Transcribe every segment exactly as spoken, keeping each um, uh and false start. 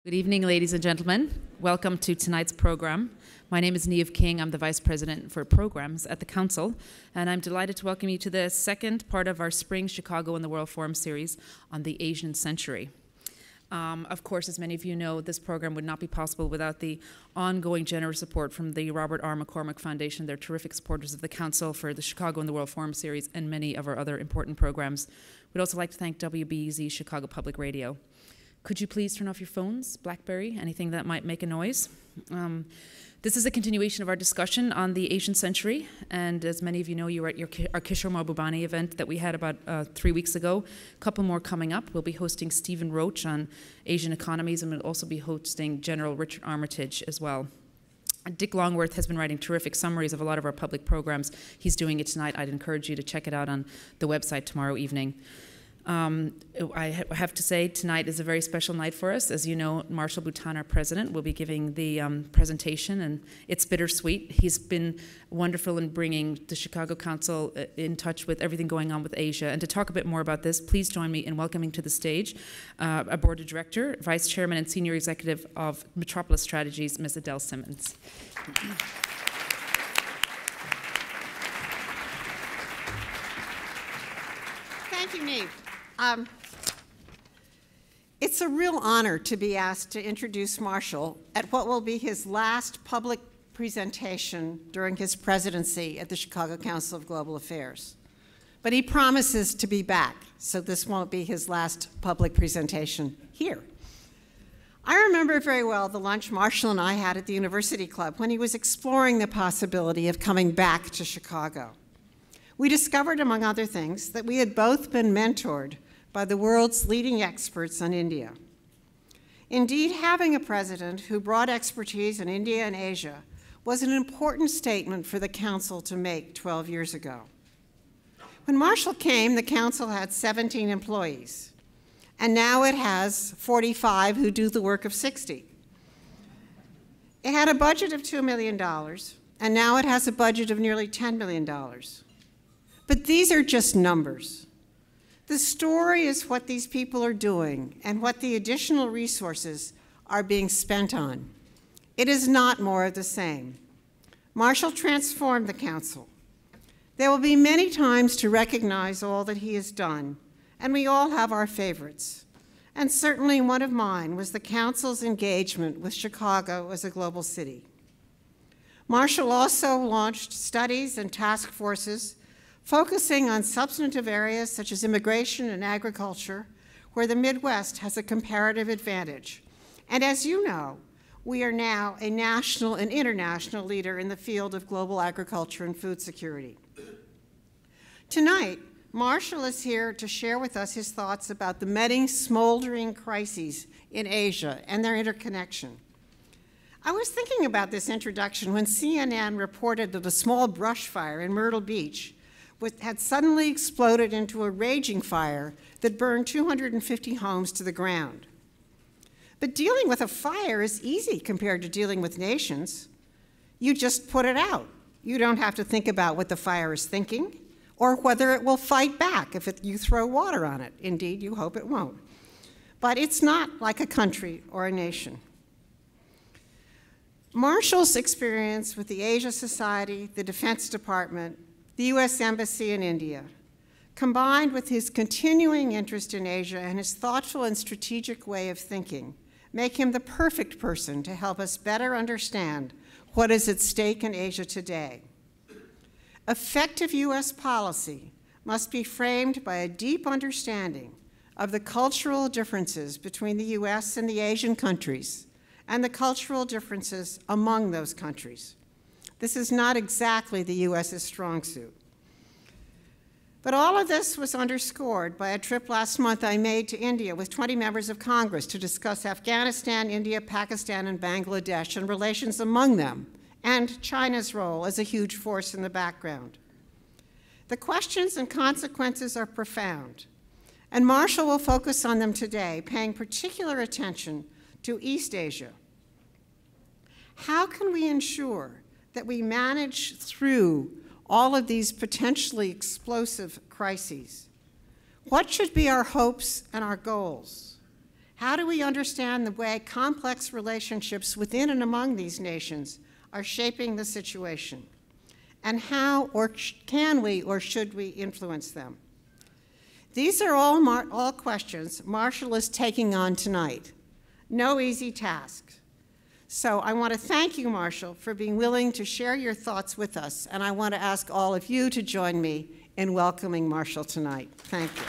Good evening, ladies and gentlemen. Welcome to tonight's program. My name is Niamh King. I'm the Vice President for Programs at the Council, and I'm delighted to welcome you to the second part of our Spring Chicago and the World Forum series on the Asian century. Um, of course, as many of you know, this program would not be possible without the ongoing generous support from the Robert R. McCormick Foundation. They're terrific supporters of the Council for the Chicago and the World Forum series and many of our other important programs. We'd also like to thank W B E Z Chicago Public Radio. Could you please turn off your phones, BlackBerry, anything that might make a noise? Um, this is a continuation of our discussion on the Asian century, and as many of you know, you were at your, our Kishore Mahbubani event that we had about uh, three weeks ago. A couple more coming up. We'll be hosting Stephen Roach on Asian economies, and we'll also be hosting General Richard Armitage as well. Dick Longworth has been writing terrific summaries of a lot of our public programs. He's doing it tonight. I'd encourage you to check it out on the website tomorrow evening. Um, I ha have to say tonight is a very special night for us. As you know, Marshall Bouton, our president, will be giving the um, presentation, and it's bittersweet. He's been wonderful in bringing the Chicago Council in touch with everything going on with Asia. And to talk a bit more about this, please join me in welcoming to the stage uh, a board of director, vice chairman, and senior executive of Metropolis Strategies, Miz Adele Simmons. Thank you, Niamh. Um, it's a real honor to be asked to introduce Marshall at what will be his last public presentation during his presidency at the Chicago Council of Global Affairs. But he promises to be back, so this won't be his last public presentation here. I remember very well the lunch Marshall and I had at the University Club when he was exploring the possibility of coming back to Chicago. We discovered, among other things, that we had both been mentored by the world's leading experts on India. Indeed, having a president who brought expertise in India and Asia was an important statement for the Council to make twelve years ago. When Marshall came, the Council had seventeen employees, and now it has forty-five who do the work of sixty. It had a budget of two million dollars, and now it has a budget of nearly ten million dollars. But these are just numbers. The story is what these people are doing and what the additional resources are being spent on. It is not more of the same. Marshall transformed the Council. There will be many times to recognize all that he has done, and we all have our favorites. And certainly one of mine was the Council's engagement with Chicago as a global city. Marshall also launched studies and task forces focusing on substantive areas such as immigration and agriculture, where the Midwest has a comparative advantage. And as you know, we are now a national and international leader in the field of global agriculture and food security. Tonight, Marshall is here to share with us his thoughts about the many smoldering crises in Asia and their interconnection. I was thinking about this introduction when C N N reported that a small brush fire in Myrtle Beach had suddenly exploded into a raging fire that burned two hundred fifty homes to the ground. But dealing with a fire is easy compared to dealing with nations. You just put it out. You don't have to think about what the fire is thinking or whether it will fight back if it, you throw water on it. Indeed, you hope it won't. But it's not like a country or a nation. Marshall's experience with the Asia Society, the Defense Department, the U S Embassy in India, combined with his continuing interest in Asia and his thoughtful and strategic way of thinking, make him the perfect person to help us better understand what is at stake in Asia today. Effective U S policy must be framed by a deep understanding of the cultural differences between the U S and the Asian countries and the cultural differences among those countries. This is not exactly the U S's strong suit. But all of this was underscored by a trip last month I made to India with twenty members of Congress to discuss Afghanistan, India, Pakistan, and Bangladesh and relations among them, and China's role as a huge force in the background. The questions and consequences are profound, and Marshall will focus on them today, paying particular attention to East Asia. How can we ensure that we manage through all of these potentially explosive crises? What should be our hopes and our goals? How do we understand the way complex relationships within and among these nations are shaping the situation? And how or can we or should we influence them? These are all, Mar all questions Marshall is taking on tonight. No easy task. So I want to thank you, Marshall, for being willing to share your thoughts with us, and I want to ask all of you to join me in welcoming Marshall tonight. Thank you.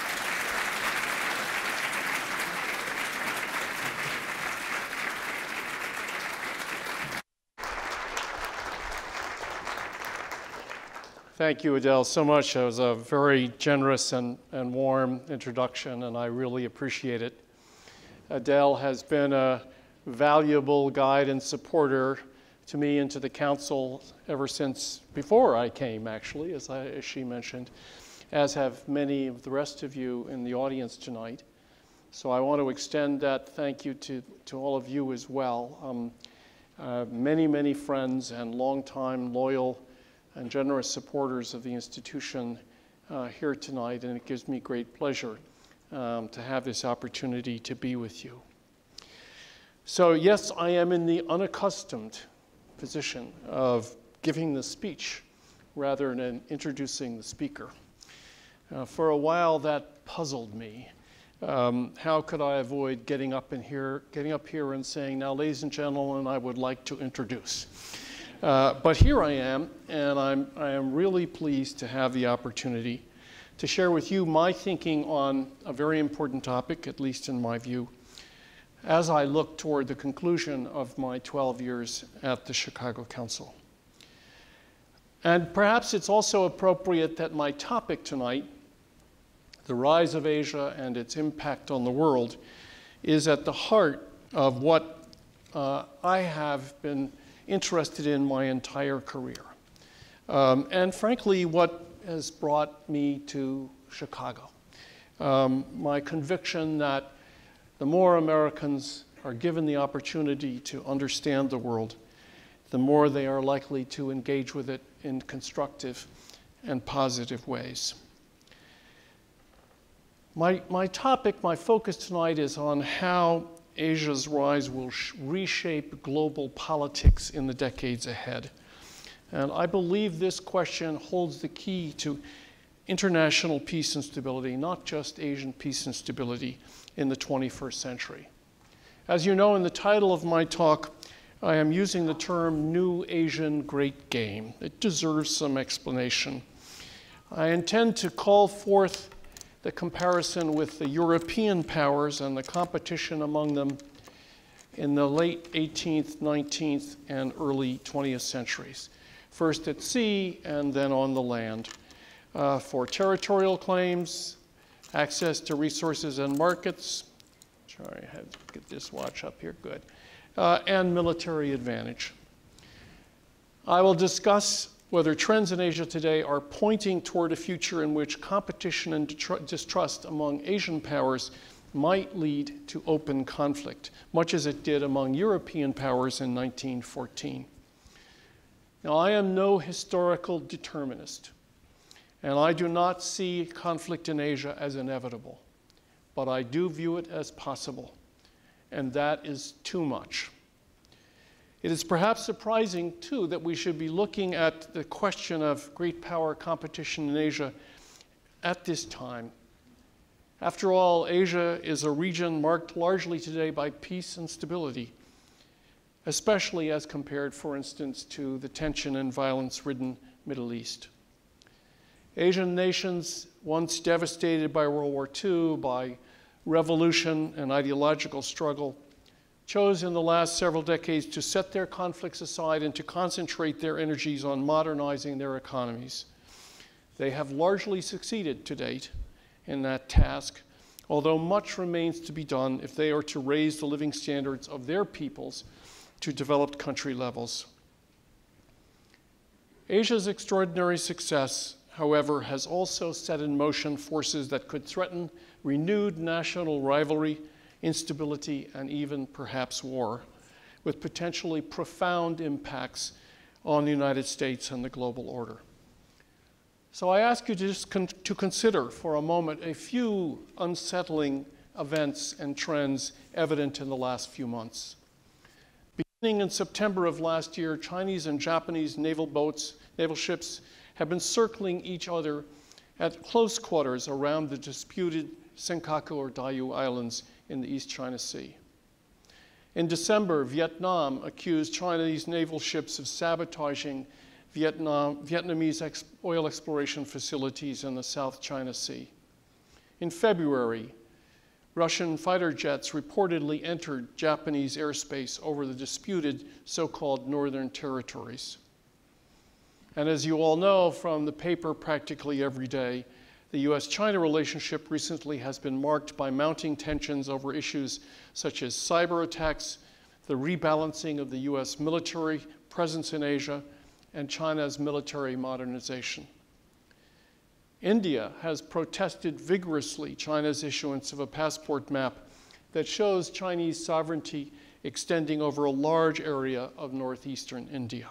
Thank you, Adele, so much. It was a very generous and, and warm introduction, and I really appreciate it. Adele has been a valuable guide and supporter to me and to the council ever since before I came, actually, as, I, as she mentioned, as have many of the rest of you in the audience tonight. So I want to extend that thank you to, to all of you as well. Um, uh, many, many friends and longtime loyal and generous supporters of the institution uh, here tonight, and it gives me great pleasure um, to have this opportunity to be with you. So yes, I am in the unaccustomed position of giving the speech rather than introducing the speaker. Uh, for a while that puzzled me. Um, how could I avoid getting up in here, getting up here and saying, now ladies and gentlemen, I would like to introduce. Uh, but here I am, and I'm, I am really pleased to have the opportunity to share with you my thinking on a very important topic, at least in my view, as I look toward the conclusion of my twelve years at the Chicago Council. And perhaps it's also appropriate that my topic tonight, the rise of Asia and its impact on the world, is at the heart of what uh, I have been interested in my entire career. Um, and frankly, what has brought me to Chicago. Um, my conviction that the more Americans are given the opportunity to understand the world, the more they are likely to engage with it in constructive and positive ways. My, my topic, my focus tonight is on how Asia's rise will reshape global politics in the decades ahead. And I believe this question holds the key to international peace and stability, not just Asian peace and stability in the twenty-first century. As you know, in the title of my talk, I am using the term New Asian Great Game. It deserves some explanation. I intend to call forth the comparison with the European powers and the competition among them in the late eighteenth, nineteenth, and early twentieth centuries. First at sea and then on the land, uh, for territorial claims, access to resources and markets, sorry, I had to get this watch up here, good, uh, and military advantage. I will discuss whether trends in Asia today are pointing toward a future in which competition and distrust among Asian powers might lead to open conflict, much as it did among European powers in nineteen fourteen. Now, I am no historical determinist, and I do not see conflict in Asia as inevitable, but I do view it as possible, and that is too much. It is perhaps surprising, too, that we should be looking at the question of great power competition in Asia at this time. After all, Asia is a region marked largely today by peace and stability, especially as compared, for instance, to the tension and violence-ridden Middle East. Asian nations, once devastated by World War Two, by revolution and ideological struggle, chose in the last several decades to set their conflicts aside and to concentrate their energies on modernizing their economies. They have largely succeeded to date in that task, although much remains to be done if they are to raise the living standards of their peoples to developed country levels. Asia's extraordinary success, however, has also set in motion forces that could threaten renewed national rivalry, instability, and even perhaps war, with potentially profound impacts on the United States and the global order. So I ask you to just con to consider for a moment a few unsettling events and trends evident in the last few months. Beginning in September of last year, Chinese and Japanese naval boats, naval ships, have been circling each other at close quarters around the disputed Senkaku or Diaoyu Islands in the East China Sea. In December, Vietnam accused Chinese naval ships of sabotaging Vietnam, Vietnamese ex oil exploration facilities in the South China Sea. In February, Russian fighter jets reportedly entered Japanese airspace over the disputed so-called Northern Territories. And as you all know from the paper practically every day, the U S China relationship recently has been marked by mounting tensions over issues such as cyber attacks, the rebalancing of the U S military presence in Asia, and China's military modernization. India has protested vigorously China's issuance of a passport map that shows Chinese sovereignty extending over a large area of northeastern India.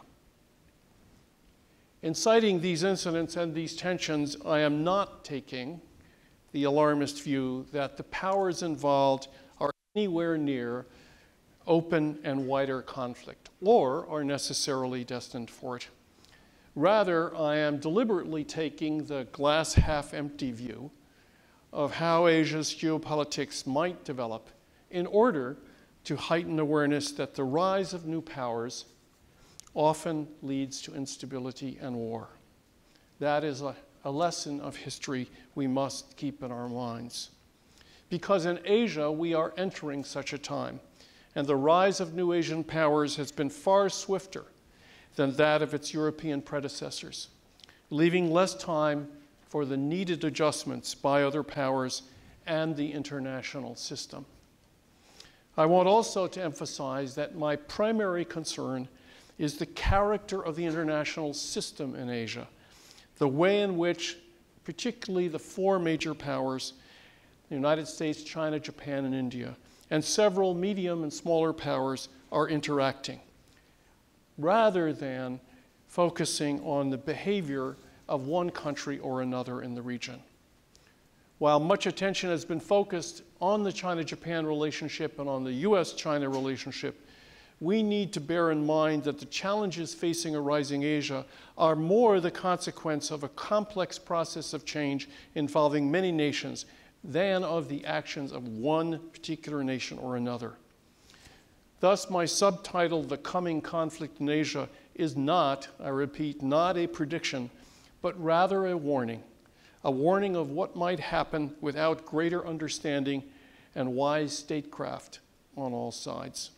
In citing these incidents and these tensions, I am not taking the alarmist view that the powers involved are anywhere near open and wider conflict, or are necessarily destined for it. Rather, I am deliberately taking the glass half empty view of how Asia's geopolitics might develop in order to heighten awareness that the rise of new powers often leads to instability and war. That is a, a lesson of history we must keep in our minds. Because in Asia, we are entering such a time, and the rise of new Asian powers has been far swifter than that of its European predecessors, leaving less time for the needed adjustments by other powers and the international system. I want also to emphasize that my primary concern is the character of the international system in Asia, the way in which particularly the four major powers, the United States, China, Japan, and India, and several medium and smaller powers are interacting, rather than focusing on the behavior of one country or another in the region. While much attention has been focused on the China-Japan relationship and on the U S China relationship, we need to bear in mind that the challenges facing a rising Asia are more the consequence of a complex process of change involving many nations than of the actions of one particular nation or another. Thus, my subtitle, The Coming Conflict in Asia, is not, I repeat, not a prediction, but rather a warning, a warning of what might happen without greater understanding and wise statecraft on all sides.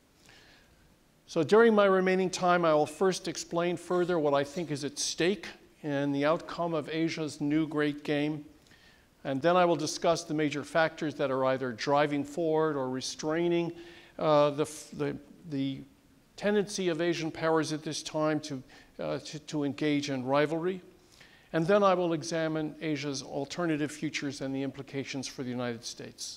So during my remaining time, I will first explain further what I think is at stake in the outcome of Asia's new great game. And then I will discuss the major factors that are either driving forward or restraining uh, the, the, the tendency of Asian powers at this time to, uh, to, to engage in rivalry. And then I will examine Asia's alternative futures and the implications for the United States.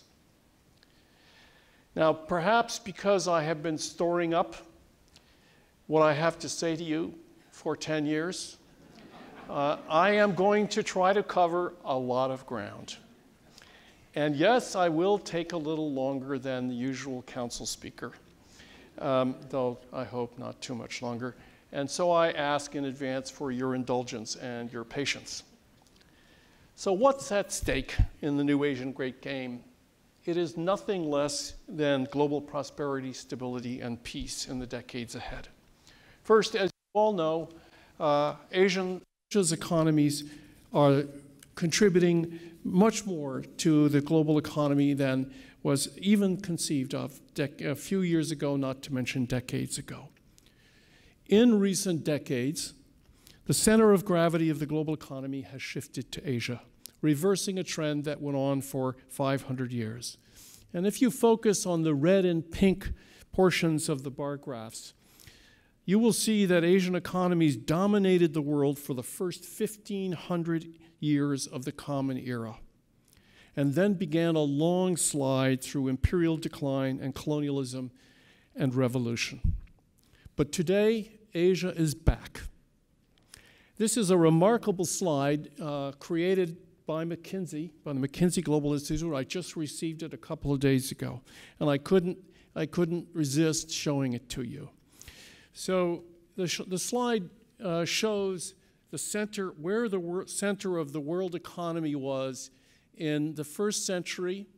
Now, perhaps because I have been storing up what I have to say to you for ten years, uh, I am going to try to cover a lot of ground. And yes, I will take a little longer than the usual council speaker, um, though I hope not too much longer. And so I ask in advance for your indulgence and your patience. So what's at stake in the new Asian Great Game? It is nothing less than global prosperity, stability, and peace in the decades ahead. First, as you all know, uh, Asian, Asia's economies are contributing much more to the global economy than was even conceived of a few years ago, not to mention decades ago. In recent decades, the center of gravity of the global economy has shifted to Asia, reversing a trend that went on for five hundred years. And if you focus on the red and pink portions of the bar graphs, you will see that Asian economies dominated the world for the first fifteen hundred years of the Common Era, and then began a long slide through imperial decline and colonialism and revolution. But today, Asia is back. This is a remarkable slide uh, created by McKinsey, by the McKinsey Global Institute. I just received it a couple of days ago, and I couldn't, I couldn't resist showing it to you. So the, sh the slide uh, shows the center, where the center of the world economy was in the first century,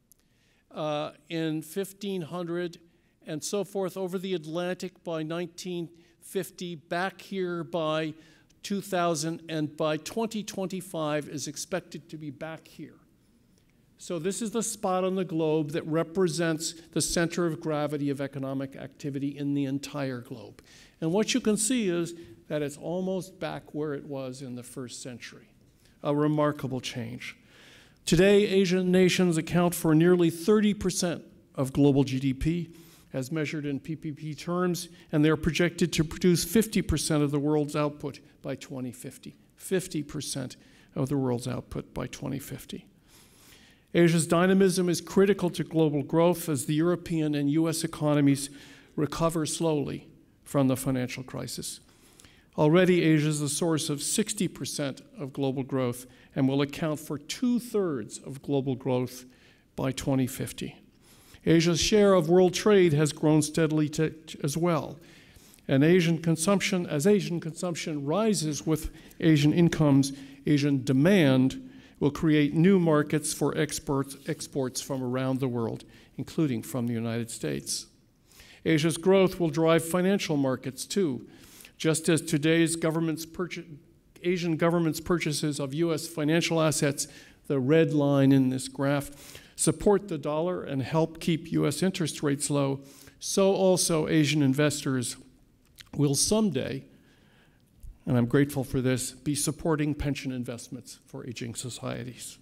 uh, in fifteen hundred, and so forth over the Atlantic by nineteen fifty, back here by two thousand, and by twenty twenty-five is expected to be back here. So this is the spot on the globe that represents the center of gravity of economic activity in the entire globe. And what you can see is that it's almost back where it was in the first century. A remarkable change. Today, Asian nations account for nearly thirty percent of global G D P, as measured in P P P terms, and they're projected to produce fifty percent of the world's output by twenty fifty. fifty percent of the world's output by twenty fifty. Asia's dynamism is critical to global growth as the European and U S economies recover slowly from the financial crisis. Already, Asia is the source of sixty percent of global growth and will account for two-thirds of global growth by twenty fifty. Asia's share of world trade has grown steadily to, as well. And Asian consumption, as Asian consumption rises with Asian incomes, Asian demand will create new markets for exports, exports from around the world, including from the United States. Asia's growth will drive financial markets too, just as today's government's purchase, Asian government's purchases of U S financial assets, the red line in this graph, support the dollar and help keep U S interest rates low, so also Asian investors will someday, and I'm grateful for this, be supporting pension investments for aging societies.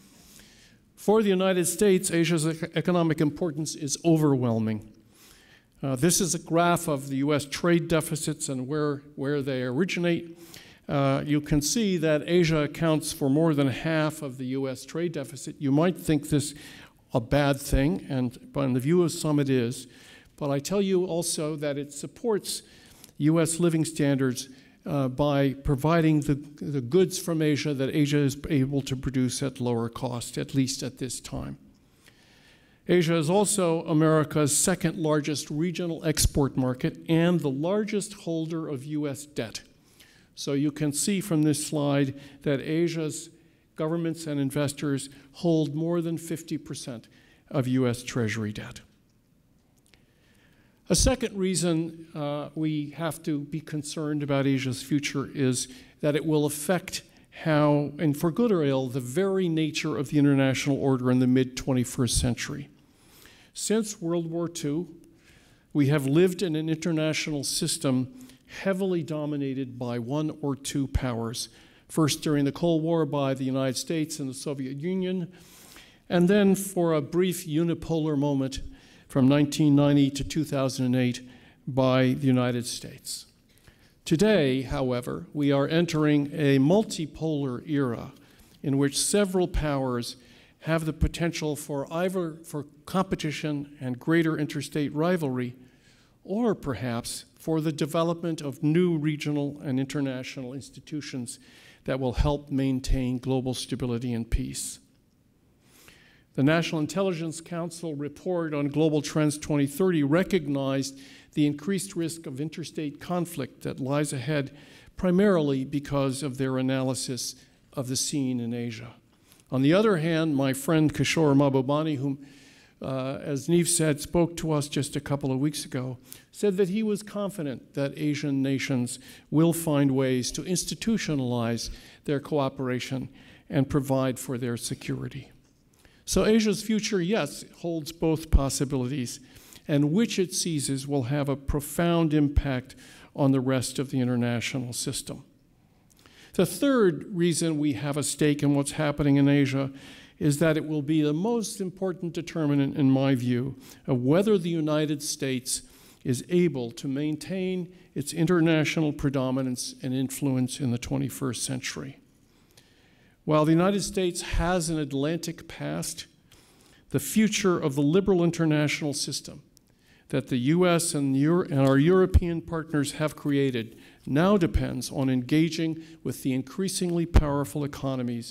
For the United States, Asia's economic importance is overwhelming. Uh, this is a graph of the U S trade deficits and where, where they originate. Uh, you can see that Asia accounts for more than half of the U S trade deficit. You might think this a bad thing, and by the view of some it is, but I tell you also that it supports U S living standards uh, by providing the, the goods from Asia that Asia is able to produce at lower cost, at least at this time. Asia is also America's second largest regional export market and the largest holder of U S debt. So you can see from this slide that Asia's governments and investors hold more than fifty percent of U S Treasury debt. A second reason uh, we have to be concerned about Asia's future is that it will affect how, and for good or ill, the very nature of the international order in the mid twenty-first century. Since World War Two, we have lived in an international system heavily dominated by one or two powers, first during the Cold War by the United States and the Soviet Union, and then for a brief unipolar moment from nineteen ninety to two thousand eight by the United States. Today, however, we are entering a multipolar era in which several powers have the potential for either for competition and greater interstate rivalry, or perhaps for the development of new regional and international institutions that will help maintain global stability and peace. The National Intelligence Council report on Global Trends twenty thirty recognized the increased risk of interstate conflict that lies ahead, primarily because of their analysis of the scene in Asia. On the other hand, my friend Kishore Mahbubani, whom, uh, as Neve said, spoke to us just a couple of weeks ago, said that he was confident that Asian nations will find ways to institutionalize their cooperation and provide for their security. So Asia's future, yes, holds both possibilities, and which it seizes will have a profound impact on the rest of the international system. The third reason we have a stake in what's happening in Asia is that it will be the most important determinant, in my view, of whether the United States is able to maintain its international predominance and influence in the twenty-first century. While the United States has an Atlantic past, the future of the liberal international system that the U S and, Euro and our European partners have created now depends on engaging with the increasingly powerful economies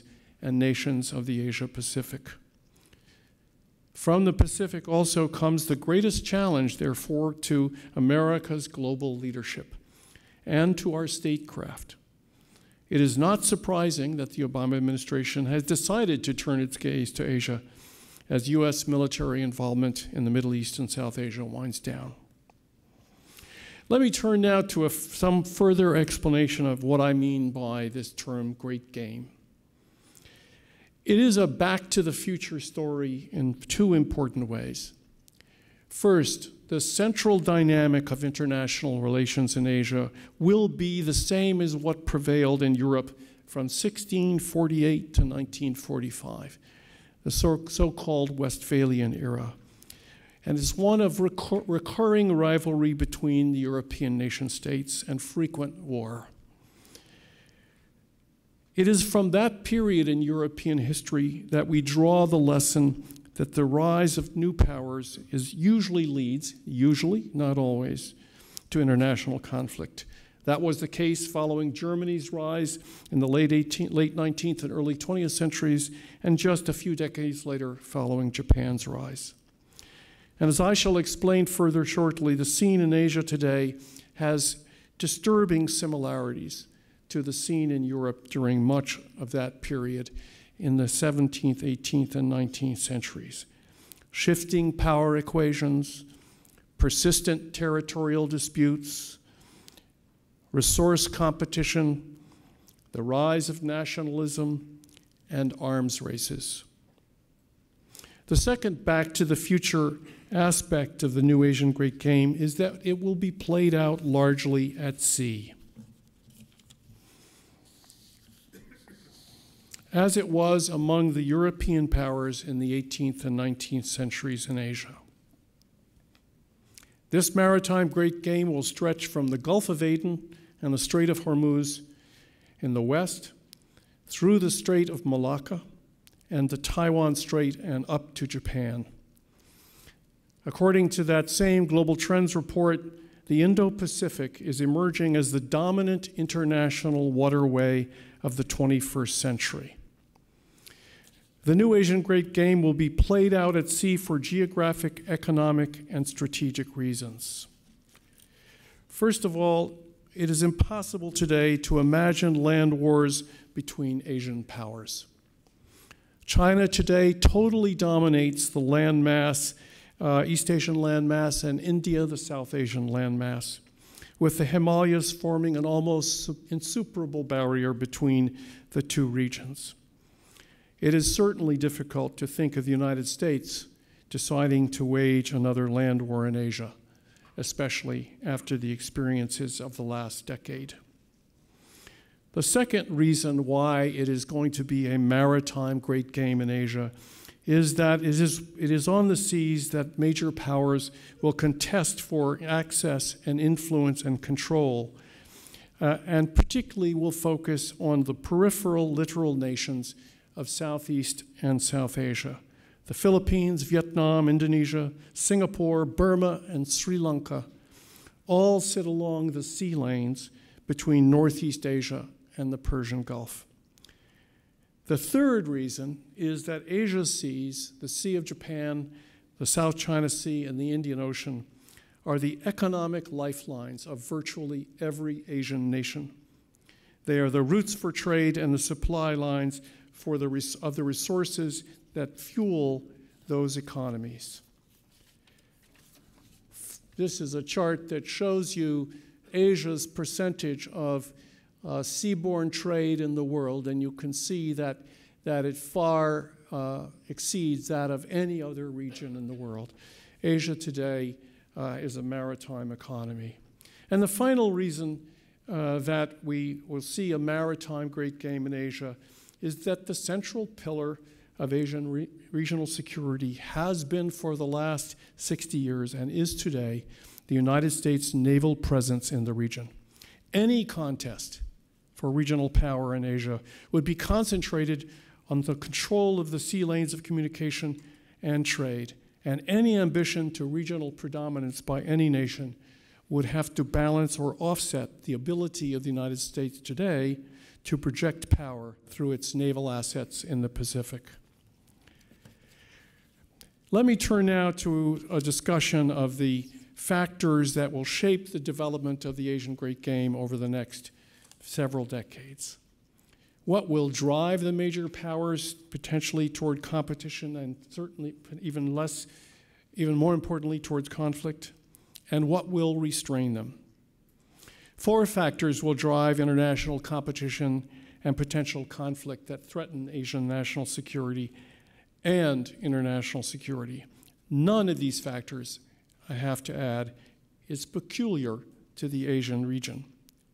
and nations of the Asia-Pacific. From the Pacific also comes the greatest challenge, therefore, to America's global leadership and to our statecraft. It is not surprising that the Obama administration has decided to turn its gaze to Asia as U S military involvement in the Middle East and South Asia winds down. Let me turn now to a, some further explanation of what I mean by this term, great game. It is a back-to-the-future story in two important ways. First, the central dynamic of international relations in Asia will be the same as what prevailed in Europe from sixteen forty-eight to nineteen forty-five, the so-called Westphalian era. And it's one of recur recurring rivalry between the European nation-states and frequent war. It is from that period in European history that we draw the lesson that the rise of new powers is usually leads, usually, not always, to international conflict. That was the case following Germany's rise in the late, eighteenth, late nineteenth and early twentieth centuries, and just a few decades later following Japan's rise. And as I shall explain further shortly, the scene in Asia today has disturbing similarities to the scene in Europe during much of that period in the seventeenth, eighteenth, and nineteenth centuries. Shifting power equations, persistent territorial disputes, resource competition, the rise of nationalism, and arms races. The second back-to-the-future aspect of the new Asian Great Game is that it will be played out largely at sea, as it was among the European powers in the eighteenth and nineteenth centuries in Asia. This maritime great game will stretch from the Gulf of Aden and the Strait of Hormuz in the west, through the Strait of Malacca and the Taiwan Strait and up to Japan. According to that same Global Trends report, the Indo-Pacific is emerging as the dominant international waterway of the twenty-first century. The new Asian Great Game will be played out at sea for geographic, economic, and strategic reasons. First of all, it is impossible today to imagine land wars between Asian powers. China today totally dominates the landmass, uh, East Asian landmass, and India the South Asian landmass, with the Himalayas forming an almost insuperable barrier between the two regions. It is certainly difficult to think of the United States deciding to wage another land war in Asia, especially after the experiences of the last decade. The second reason why it is going to be a maritime great game in Asia is that it is, it is on the seas that major powers will contest for access and influence and control, uh, and particularly will focus on the peripheral littoral nations of Southeast and South Asia. The Philippines, Vietnam, Indonesia, Singapore, Burma, and Sri Lanka all sit along the sea lanes between Northeast Asia and the Persian Gulf. The third reason is that Asia's seas, the Sea of Japan, the South China Sea, and the Indian Ocean, are the economic lifelines of virtually every Asian nation. They are the routes for trade and the supply lines for the res of the resources that fuel those economies. This is a chart that shows you Asia's percentage of uh, seaborne trade in the world, and you can see that, that it far uh, exceeds that of any other region in the world. Asia today uh, is a maritime economy. And the final reason uh, that we will see a maritime great game in Asia is that the central pillar of Asian re regional security has been for the last sixty years and is today the United States naval presence in the region. Any contest for regional power in Asia would be concentrated on the control of the sea lanes of communication and trade, and any ambition to regional predominance by any nation would have to balance or offset the ability of the United States today to project power through its naval assets in the Pacific. Let me turn now to a discussion of the factors that will shape the development of the Asian Great Game over the next several decades. What will drive the major powers potentially toward competition and certainly even less, even more importantly, towards conflict? And what will restrain them? Four factors will drive international competition and potential conflict that threaten Asian national security and international security. None of these factors, I have to add, is peculiar to the Asian region.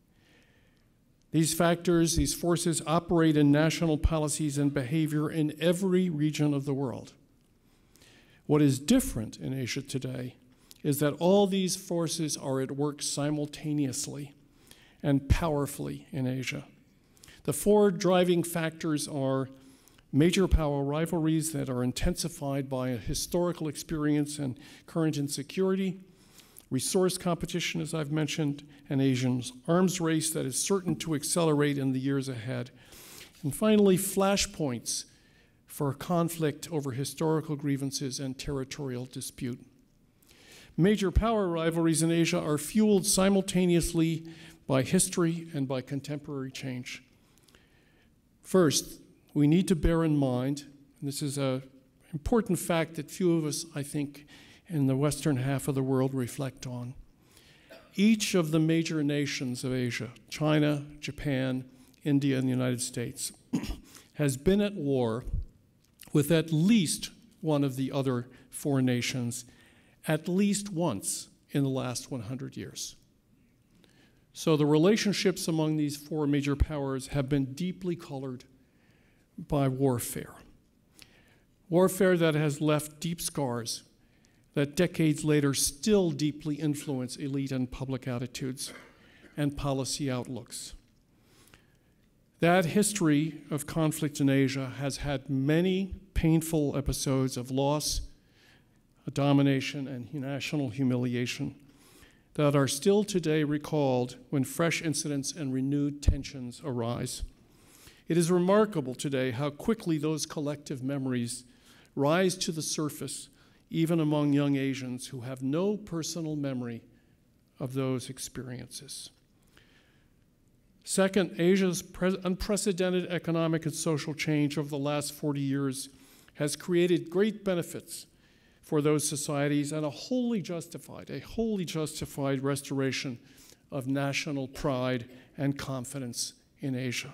These factors, these forces operate in national policies and behavior in every region of the world. What is different in Asia today is that all these forces are at work simultaneously and powerfully in Asia. The four driving factors are major power rivalries that are intensified by a historical experience and current insecurity, resource competition, as I've mentioned, and Asia's arms race that is certain to accelerate in the years ahead. And finally, flashpoints for conflict over historical grievances and territorial dispute. Major power rivalries in Asia are fueled simultaneously by history and by contemporary change. First, we need to bear in mind, and this is an important fact that few of us, I think, in the western half of the world reflect on. Each of the major nations of Asia, China, Japan, India, and the United States, has been at war with at least one of the other four nations at least once in the last one hundred years. So the relationships among these four major powers have been deeply colored by warfare. Warfare that has left deep scars that decades later still deeply influence elite and public attitudes and policy outlooks. That history of conflict in Asia has had many painful episodes of loss, domination, and national humiliation that are still today recalled when fresh incidents and renewed tensions arise. It is remarkable today how quickly those collective memories rise to the surface, even among young Asians who have no personal memory of those experiences. Second, Asia's unprecedented economic and social change over the last forty years has created great benefits for those societies and a wholly justified, a wholly justified restoration of national pride and confidence in Asia.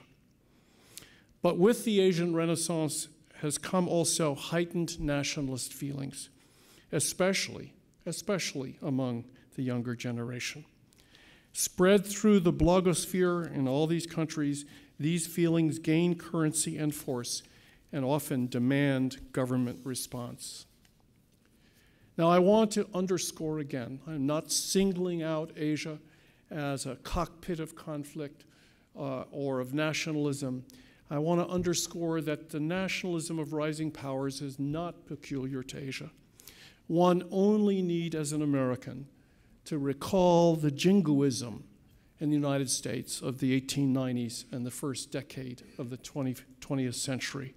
But with the Asian Renaissance has come also heightened nationalist feelings, especially, especially among the younger generation. Spread through the blogosphere in all these countries, these feelings gain currency and force and often demand government response. Now, I want to underscore again, I'm not singling out Asia as a cockpit of conflict uh, or of nationalism. I want to underscore that the nationalism of rising powers is not peculiar to Asia. One only need, as an American, to recall the jingoism in the United States of the eighteen nineties and the first decade of the twentieth century.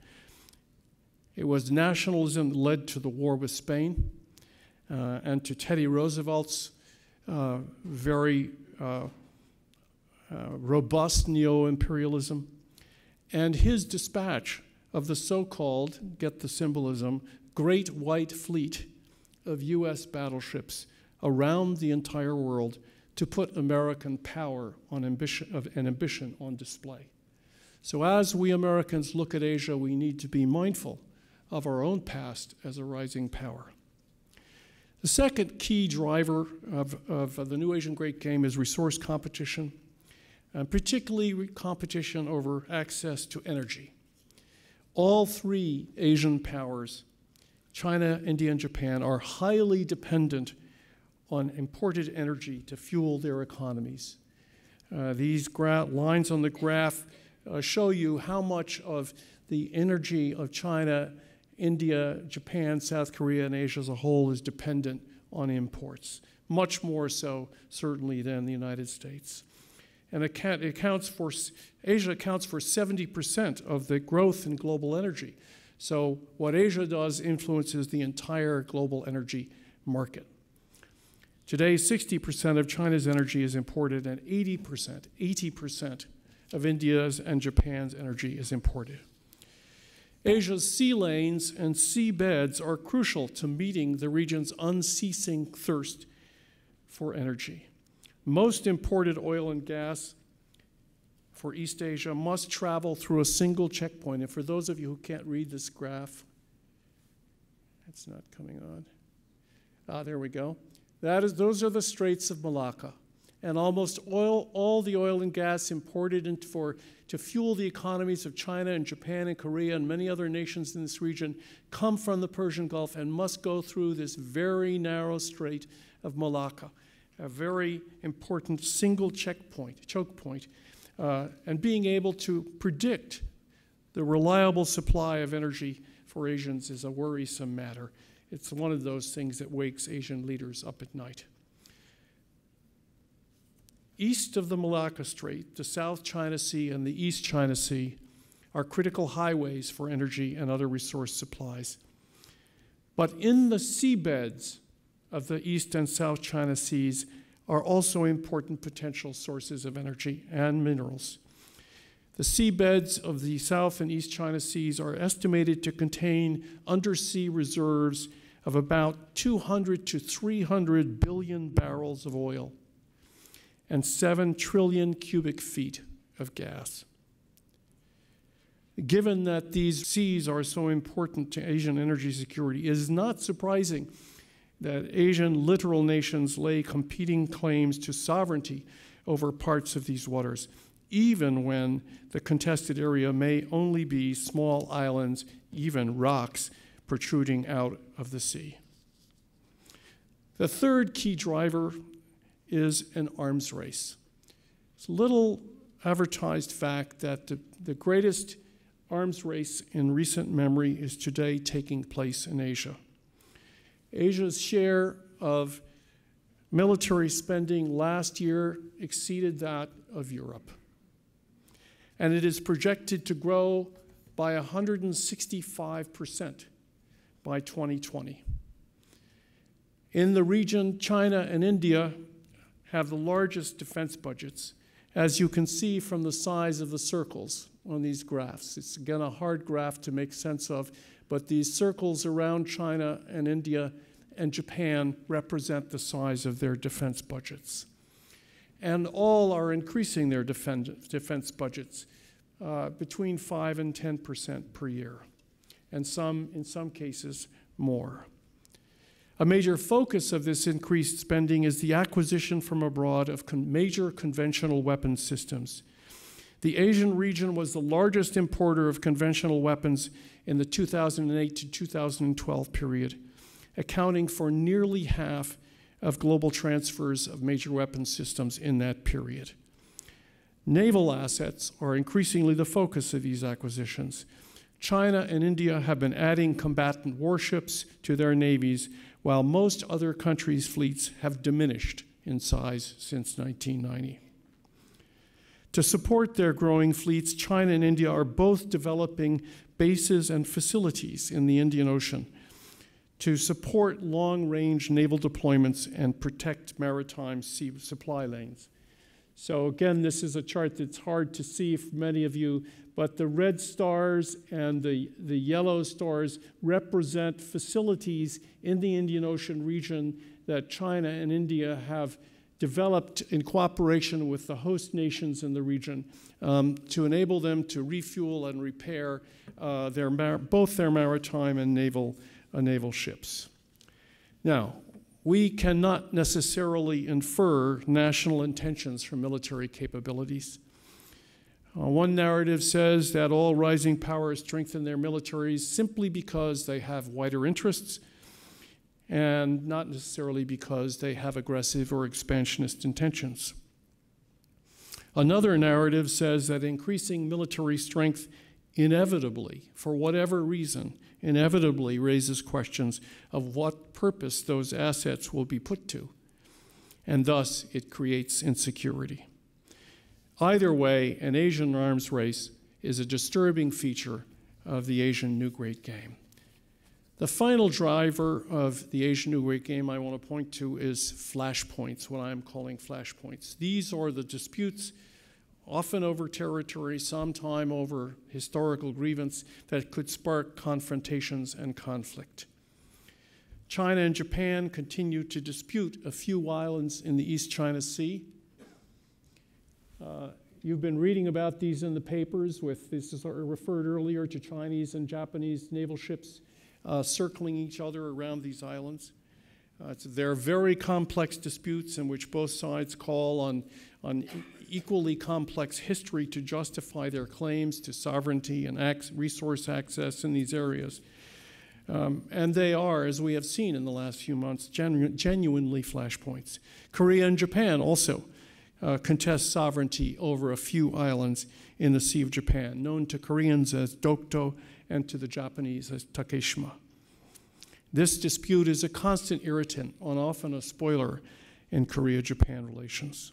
It was nationalism that led to the war with Spain uh, and to Teddy Roosevelt's uh, very uh, uh, robust neo-imperialism, and his dispatch of the so-called, get the symbolism, Great White Fleet of U S battleships around the entire world to put American power on ambition, of, and ambition on display. So as we Americans look at Asia, we need to be mindful of our own past as a rising power. The second key driver of, of the new Asian Great Game is resource competition, and particularly competition over access to energy. All three Asian powers, China, India, and Japan, are highly dependent on imported energy to fuel their economies. Uh, these lines on the graph uh, show you how much of the energy of China, India, Japan, South Korea, and Asia as a whole is dependent on imports. much more so certainly than the United States. And it accounts for, Asia accounts for seventy percent of the growth in global energy. So what Asia does influences the entire global energy market. Today, sixty percent of China's energy is imported, and eighty percent, eighty percent of India's and Japan's energy is imported. Asia's sea lanes and seabeds are crucial to meeting the region's unceasing thirst for energy. Most imported oil and gas for East Asia must travel through a single checkpoint. And for those of you who can't read this graph, it's not coming on. Ah, there we go. That is, those are the Straits of Malacca. And almost oil, all the oil and gas imported into for, to fuel the economies of China and Japan and Korea and many other nations in this region come from the Persian Gulf and must go through this very narrow Strait of Malacca, a very important single checkpoint, choke point. Uh, and being able to predict the reliable supply of energy for Asians is a worrisome matter. It's one of those things that wakes Asian leaders up at night. East of the Malacca Strait, the South China Sea and the East China Sea are critical highways for energy and other resource supplies. But in the seabeds of the East and South China Seas are also important potential sources of energy and minerals. The seabeds of the South and East China Seas are estimated to contain undersea reserves of about two hundred to three hundred billion barrels of oil and seven trillion cubic feet of gas. Given that these seas are so important to Asian energy security, it is not surprising that Asian littoral nations lay competing claims to sovereignty over parts of these waters, even when the contested area may only be small islands, even rocks, protruding out of the sea. The third key driver is an arms race. It's a little advertised fact that the, the greatest arms race in recent memory is today taking place in Asia. Asia's share of military spending last year exceeded that of Europe. And it is projected to grow by one hundred sixty-five percent by twenty twenty. In the region, China and India have the largest defense budgets, as you can see from the size of the circles on these graphs. It's again a hard graph to make sense of, but these circles around China and India and Japan represent the size of their defense budgets. And all are increasing their defense budgets uh, between five and ten percent per year, and some, in some cases, more. A major focus of this increased spending is the acquisition from abroad of con- major conventional weapons systems. The Asian region was the largest importer of conventional weapons in the two thousand eight to two thousand twelve period, accounting for nearly half of global transfers of major weapons systems in that period. Naval assets are increasingly the focus of these acquisitions. China and India have been adding combatant warships to their navies, while most other countries' fleets have diminished in size since nineteen ninety. To support their growing fleets, China and India are both developing bases and facilities in the Indian Ocean to support long-range naval deployments and protect maritime sea supply lanes. So again, this is a chart that's hard to see for many of you, but the red stars and the, the yellow stars represent facilities in the Indian Ocean region that China and India have developed in cooperation with the host nations in the region um, to enable them to refuel and repair uh, their mar- both their maritime and naval, uh, naval ships. Now, we cannot necessarily infer national intentions from military capabilities. Uh, one narrative says that all rising powers strengthen their militaries simply because they have wider interests and not necessarily because they have aggressive or expansionist intentions. Another narrative says that increasing military strength inevitably, for whatever reason, inevitably raises questions of what purpose those assets will be put to. and thus it creates insecurity. Either way, an Asian arms race is a disturbing feature of the Asian New Great Game. The final driver of the Asian New Great Game I want to point to is flashpoints, what I'm calling flashpoints. These are the disputes, often over territory, sometime over historical grievance, that could spark confrontations and conflict. China and Japan continue to dispute a few islands in the East China Sea. Uh, you've been reading about these in the papers. With this is referred earlier to Chinese and Japanese naval ships uh, circling each other around these islands. Uh, they're very complex disputes in which both sides call on, on equally complex history to justify their claims to sovereignty and ac- resource access in these areas. Um, and they are, as we have seen in the last few months, genu- genuinely flashpoints. Korea and Japan also uh, contest sovereignty over a few islands in the Sea of Japan, known to Koreans as Dokdo and to the Japanese as Takeshima. This dispute is a constant irritant and often a spoiler in Korea-Japan relations.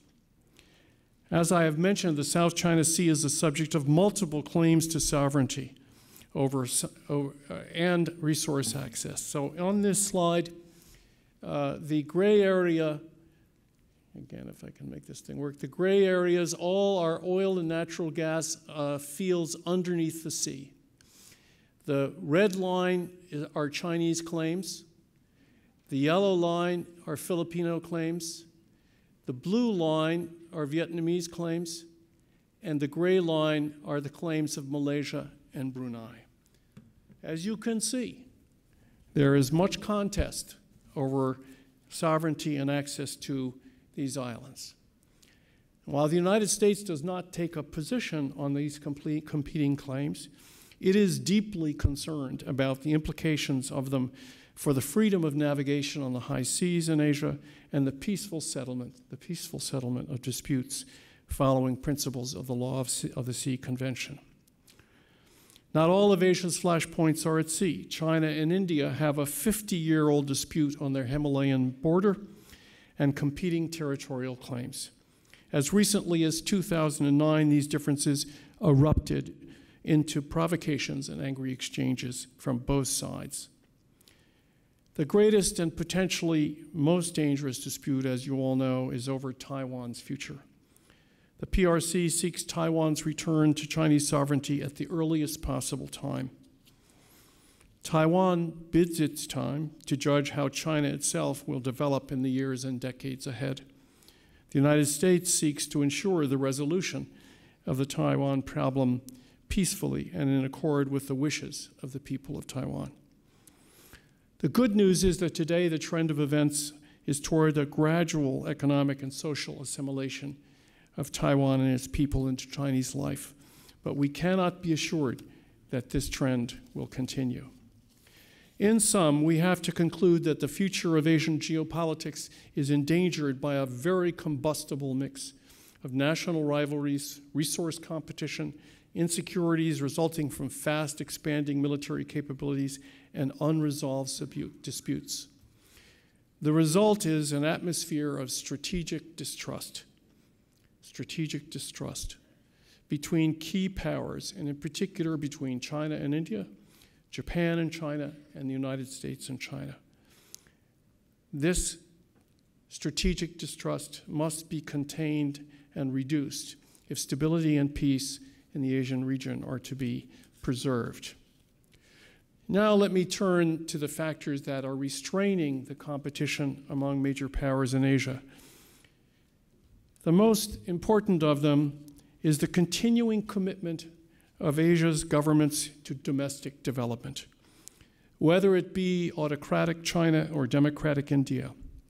As I have mentioned, the South China Sea is the subject of multiple claims to sovereignty over uh, and resource access. So on this slide, uh, the gray area, again, if I can make this thing work, the gray areas all are oil and natural gas uh, fields underneath the sea. The red line are Chinese claims. The yellow line are Filipino claims. The blue line are Vietnamese claims. And the gray line are the claims of Malaysia and Brunei. As you can see, there is much contest over sovereignty and access to these islands. While the United States does not take a position on these complete competing claims, it is deeply concerned about the implications of them for the freedom of navigation on the high seas in Asia and the peaceful settlement, the peaceful settlement of disputes following principles of the Law of, sea, of the Sea Convention. Not all of Asia's flashpoints are at sea. China and India have a fifty-year-old dispute on their Himalayan border and competing territorial claims. As recently as two thousand nine, these differences erupted into provocations and angry exchanges from both sides. The greatest and potentially most dangerous dispute, as you all know, is over Taiwan's future. The P R C seeks Taiwan's return to Chinese sovereignty at the earliest possible time. Taiwan bids its time to judge how China itself will develop in the years and decades ahead. The United States seeks to ensure the resolution of the Taiwan problem peacefully and in accord with the wishes of the people of Taiwan. The good news is that today the trend of events is toward a gradual economic and social assimilation of Taiwan and its people into Chinese life, but we cannot be assured that this trend will continue. In sum, we have to conclude that the future of Asian geopolitics is endangered by a very combustible mix of national rivalries, resource competition, insecurities resulting from fast expanding military capabilities, and unresolved disputes. The result is an atmosphere of strategic distrust, strategic distrust between key powers, and in particular between China and India, Japan and China, and the United States and China. This strategic distrust must be contained and reduced if stability and peace in the Asian region are to be preserved. Now let me turn to the factors that are restraining the competition among major powers in Asia. The most important of them is the continuing commitment of Asia's governments to domestic development. Whether it be autocratic China or democratic India,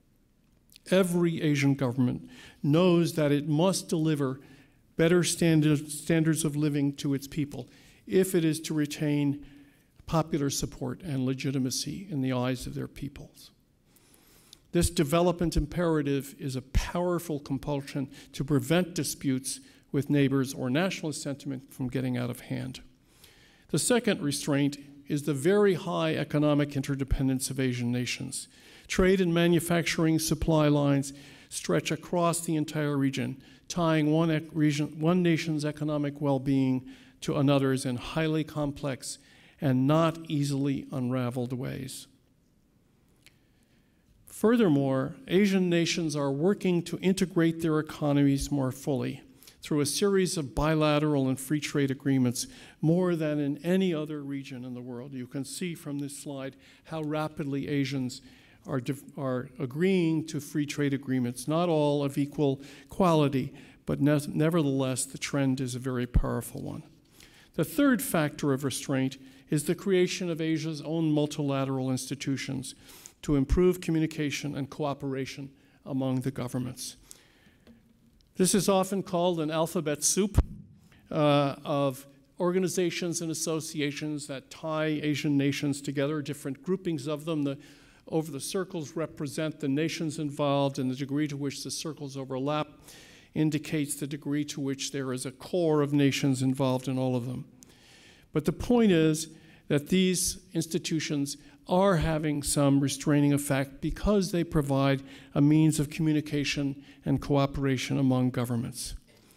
every Asian government knows that it must deliver better standards, standards of living to its people if it is to retain popular support and legitimacy in the eyes of their peoples. This development imperative is a powerful compulsion to prevent disputes with neighbors or nationalist sentiment from getting out of hand. The second restraint is the very high economic interdependence of Asian nations. Trade and manufacturing supply lines stretch across the entire region, tying one, ec region, one nation's economic well-being to another's in highly complex and not easily unraveled ways. Furthermore, Asian nations are working to integrate their economies more fully through a series of bilateral and free trade agreements, more than in any other region in the world. You can see from this slide how rapidly Asians are, are agreeing to free trade agreements, not all of equal quality, but ne nevertheless the trend is a very powerful one. The third factor of restraint is the creation of Asia's own multilateral institutions to improve communication and cooperation among the governments. This is often called an alphabet soup uh, of organizations and associations that tie Asian nations together, different groupings of them. The, over the circles represent the nations involved, and the degree to which the circles overlap indicates the degree to which there is a core of nations involved in all of them. But the point is that these institutions are having some restraining effect because they provide a means of communication and cooperation among governments.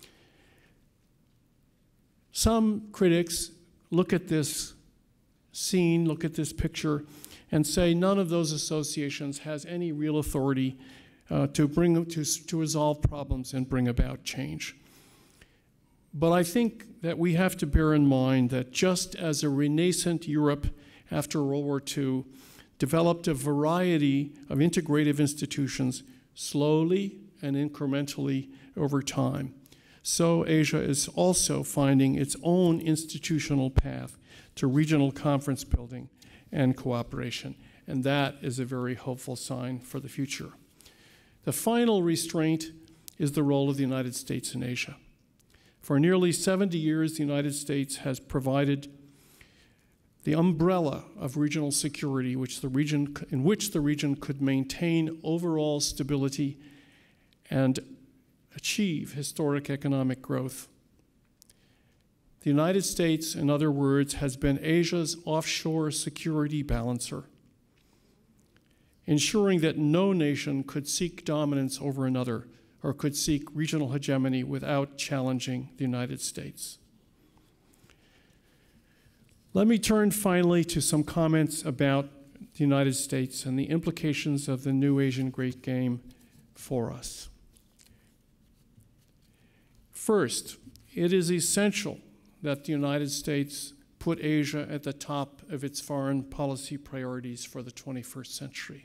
Some critics look at this scene, look at this picture, and say none of those associations has any real authority uh, to, bring, to, to resolve problems and bring about change. But I think that we have to bear in mind that just as a renascent Europe after World War Two developed a variety of integrative institutions slowly and incrementally over time, so Asia is also finding its own institutional path to regional conference building and cooperation, and that is a very hopeful sign for the future. The final restraint is the role of the United States in Asia. For nearly seventy years, the United States has provided the umbrella of regional security which the region, in which the region could maintain overall stability and achieve historic economic growth. The United States, in other words, has been Asia's offshore security balancer, ensuring that no nation could seek dominance over another or could seek regional hegemony without challenging the United States. Let me turn finally to some comments about the United States and the implications of the new Asian Great Game for us. First, it is essential that the United States put Asia at the top of its foreign policy priorities for the twenty-first century.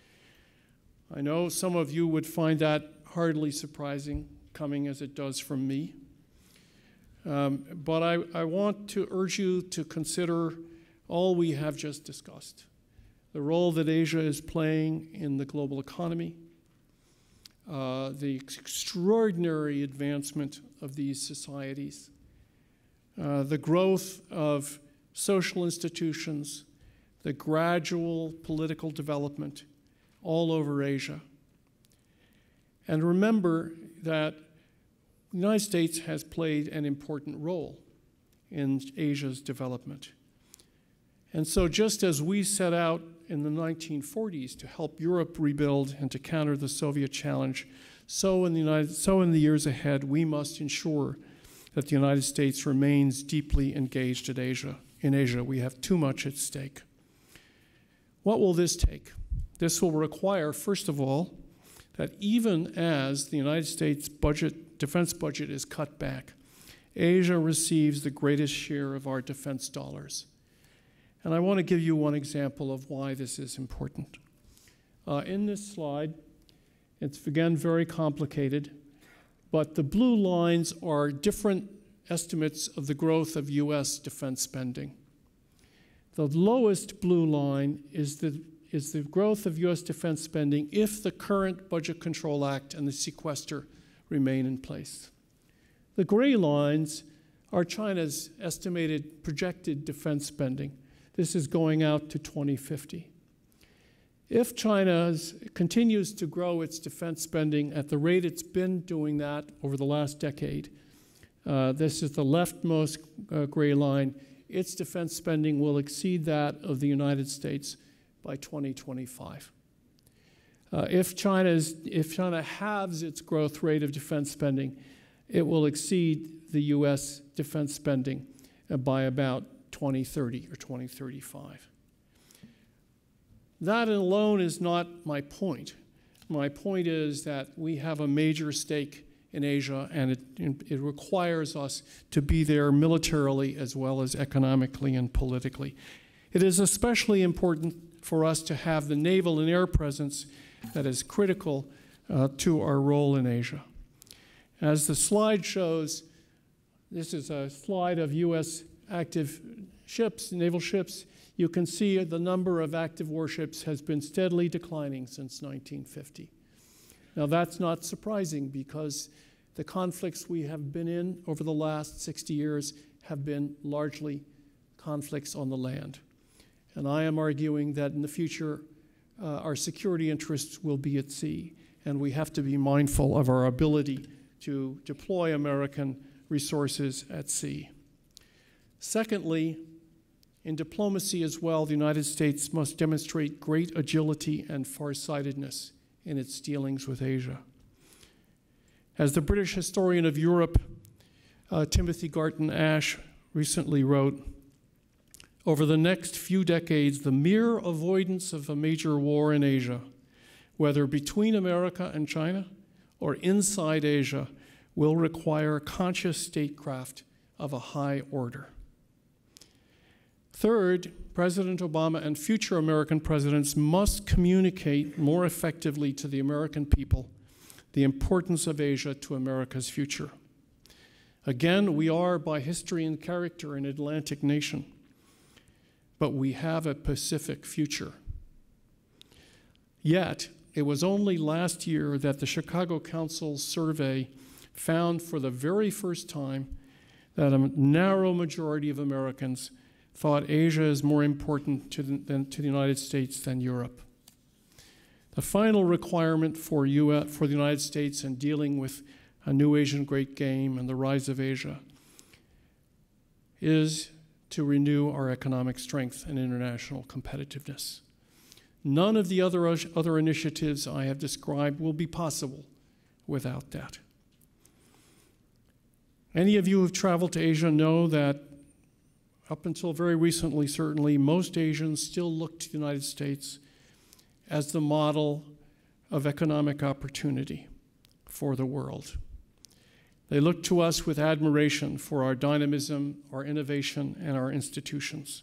I know some of you would find that hardly surprising, coming as it does from me. Um, but I, I want to urge you to consider all we have just discussed. The role that Asia is playing in the global economy, uh, the extraordinary advancement of these societies, uh, the growth of social institutions, the gradual political development all over Asia. And remember that the United States has played an important role in Asia's development. And so just as we set out in the nineteen forties to help Europe rebuild and to counter the Soviet challenge, so in the, United, so in the years ahead, we must ensure that the United States remains deeply engaged in Asia. In Asia, we have too much at stake. What will this take? This will require, first of all, that even as the United States budget, defense budget is cut back, Asia receives the greatest share of our defense dollars. And I want to give you one example of why this is important. Uh, in this slide, it's again very complicated, but the blue lines are different estimates of the growth of U S defense spending. The lowest blue line is the is the growth of U S defense spending if the current Budget Control Act and the sequester remain in place. The gray lines are China's estimated projected defense spending. This is going out to twenty fifty. If China continues to grow its defense spending at the rate it's been doing that over the last decade, uh, this is the leftmost uh, gray line, its defense spending will exceed that of the United States by twenty twenty-five. Uh, if, China's, if China halves its growth rate of defense spending, it will exceed the U S defense spending uh, by about twenty thirty or twenty thirty-five. That alone is not my point. My point is that we have a major stake in Asia, and it, it requires us to be there militarily as well as economically and politically. It is especially important for us to have the naval and air presence that is critical uh, to our role in Asia. As the slide shows, this is a slide of U S active ships, naval ships. You can see the number of active warships has been steadily declining since nineteen fifty. Now that's not surprising because the conflicts we have been in over the last sixty years have been largely conflicts on the land. And I am arguing that in the future, uh, our security interests will be at sea, and we have to be mindful of our ability to deploy American resources at sea. Secondly, in diplomacy as well, the United States must demonstrate great agility and farsightedness in its dealings with Asia. As the British historian of Europe, uh, Timothy Garton Ash, recently wrote, over the next few decades, the mere avoidance of a major war in Asia, whether between America and China or inside Asia, will require conscious statecraft of a high order. Third, President Obama and future American presidents must communicate more effectively to the American people the importance of Asia to America's future. Again, we are, by history and character, an Atlantic nation, but we have a Pacific future. Yet, it was only last year that the Chicago Council's survey found for the very first time that a narrow majority of Americans thought Asia is more important to the, than, to the United States than Europe. The final requirement for, U S, for the United States in dealing with a new Asian great game and the rise of Asia is to renew our economic strength and international competitiveness. None of the other, other initiatives I have described will be possible without that. Any of you who have traveled to Asia know that up until very recently, certainly, most Asians still look to the United States as the model of economic opportunity for the world. They look to us with admiration for our dynamism, our innovation, and our institutions.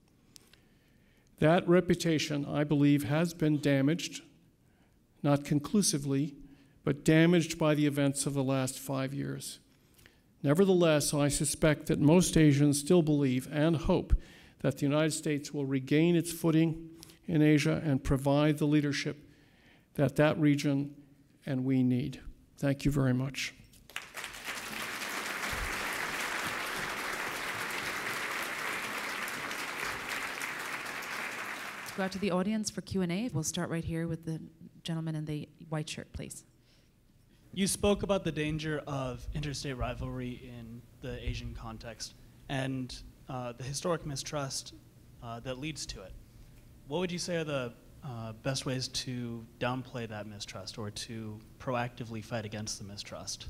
That reputation, I believe, has been damaged, not conclusively, but damaged by the events of the last five years. Nevertheless, I suspect that most Asians still believe and hope that the United States will regain its footing in Asia and provide the leadership that that region and we need. Thank you very much. Go out to the audience for Q and A. We'll start right here with the gentleman in the white shirt, please. You spoke about the danger of interstate rivalry in the Asian context and uh, the historic mistrust uh, that leads to it. What would you say are the uh, best ways to downplay that mistrust or to proactively fight against the mistrust?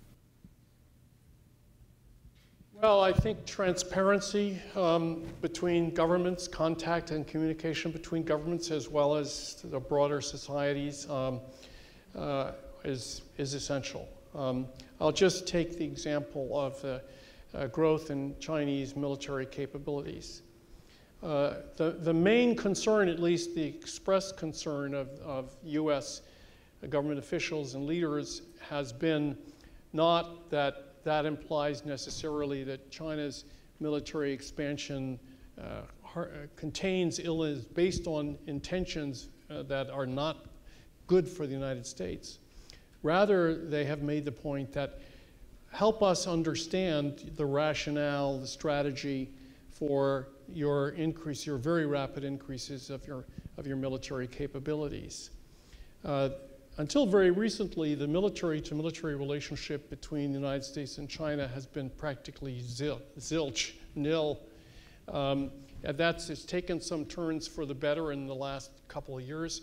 Well, I think transparency um, between governments, contact and communication between governments as well as the broader societies um, uh, is, is essential. Um, I'll just take the example of the uh, growth in Chinese military capabilities. Uh, the, the main concern, at least the expressed concern of, of U S government officials and leaders, has been not that that implies necessarily that China's military expansion uh, contains ill is based on intentions uh, that are not good for the United States. Rather, they have made the point that help us understand the rationale, the strategy for your increase, your very rapid increases of your, of your military capabilities. Uh, until very recently, the military-to-military relationship between the United States and China has been practically zil zilch, nil. Um, and that's it's taken some turns for the better in the last couple of years.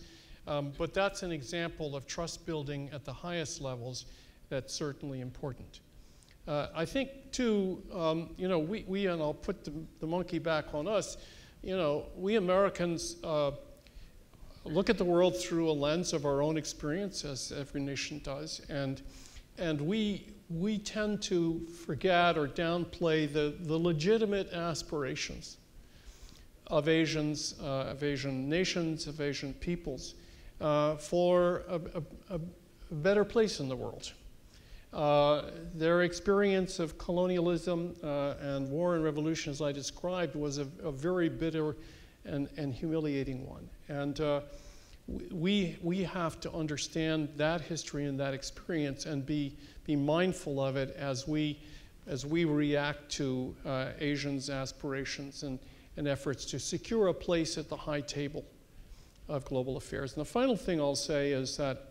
Um, but that's an example of trust building at the highest levels that's certainly important. Uh, I think, too, um, you know, we, we, and I'll put the, the monkey back on us, you know, we Americans uh, look at the world through a lens of our own experience, as every nation does, and, and we, we tend to forget or downplay the, the legitimate aspirations of Asians, uh, of Asian nations, of Asian peoples, uh, for a, a, a better place in the world. Uh, their experience of colonialism uh, and war and revolution, as I described, was a, a very bitter and, and humiliating one. And uh, we, we have to understand that history and that experience and be, be mindful of it as we, as we react to uh, Asians' aspirations and, and efforts to secure a place at the high table of global affairs. And the final thing I'll say is that,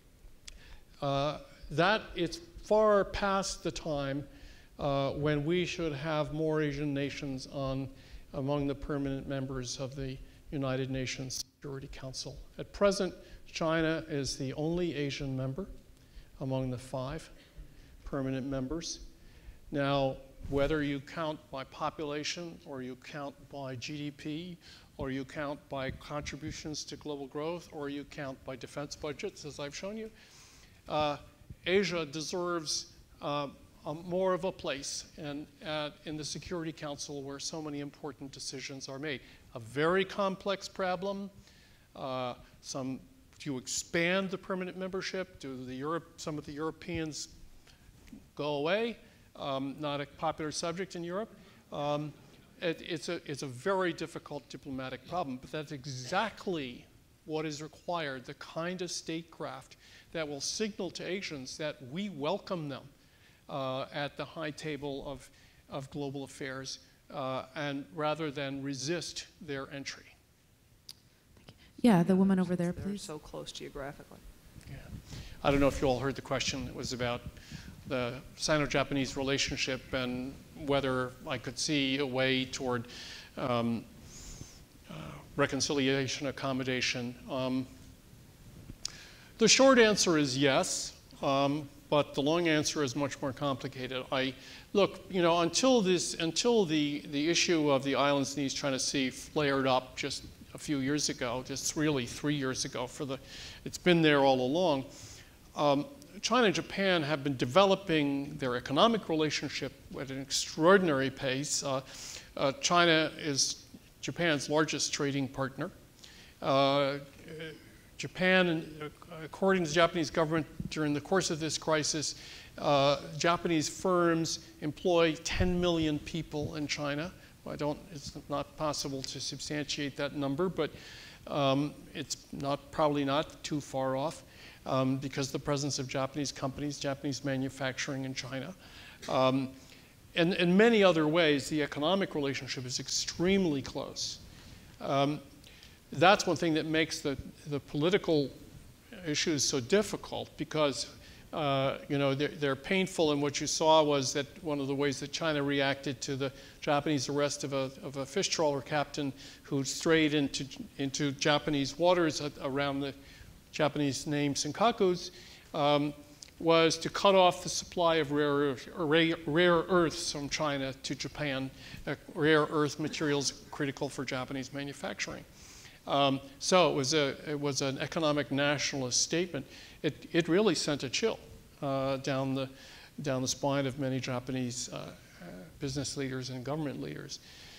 uh, that it's far past the time uh, when we should have more Asian nations on, among the permanent members of the United Nations Security Council. At present, China is the only Asian member among the five permanent members. Now, whether you count by population, or you count by G D P, or you count by contributions to global growth, or you count by defense budgets, as I've shown you, uh, Asia deserves uh, a more of a place in, uh, in the Security Council where so many important decisions are made. A very complex problem. Uh, some, do you expand the permanent membership? Do the Europe, some of the Europeans go away? Um, not a popular subject in Europe. Um, it, it's, a, it's a very difficult diplomatic problem, but that's exactly what is required, the kind of statecraft that will signal to Asians that we welcome them uh, at the high table of, of global affairs, uh, and rather than resist their entry. Yeah, the woman over there, They're please. so close geographically. Yeah. I don't know if you all heard the question. It was about the Sino-Japanese relationship and whether I could see a way toward um, uh, reconciliation, accommodation. Um, the short answer is yes, um, but the long answer is much more complicated. I look, you know, until this, until the the issue of the islands in the East China Sea flared up just a few years ago, just really three years ago. For the, it's been there all along. Um, China and Japan have been developing their economic relationship at an extraordinary pace. Uh, uh, China is Japan's largest trading partner. Uh, Japan, according to the Japanese government, during the course of this crisis, uh, Japanese firms employ ten million people in China. I don't, it's not possible to substantiate that number, but um, it's not, probably not too far off. Um, because of the presence of Japanese companies, Japanese manufacturing in China. Um, and in many other ways, the economic relationship is extremely close. Um, that's one thing that makes the, the political issues so difficult, because uh, you know, they're, they're painful, and what you saw was that one of the ways that China reacted to the Japanese arrest of a, of a fish trawler captain who strayed into, into Japanese waters at, around the Japanese named Senkakus, um, was to cut off the supply of rare, rare, rare earths from China to Japan, uh, rare earth materials critical for Japanese manufacturing. Um, so it was, a, it was an economic nationalist statement. It, it really sent a chill uh, down, the, down the spine of many Japanese uh, business leaders and government leaders.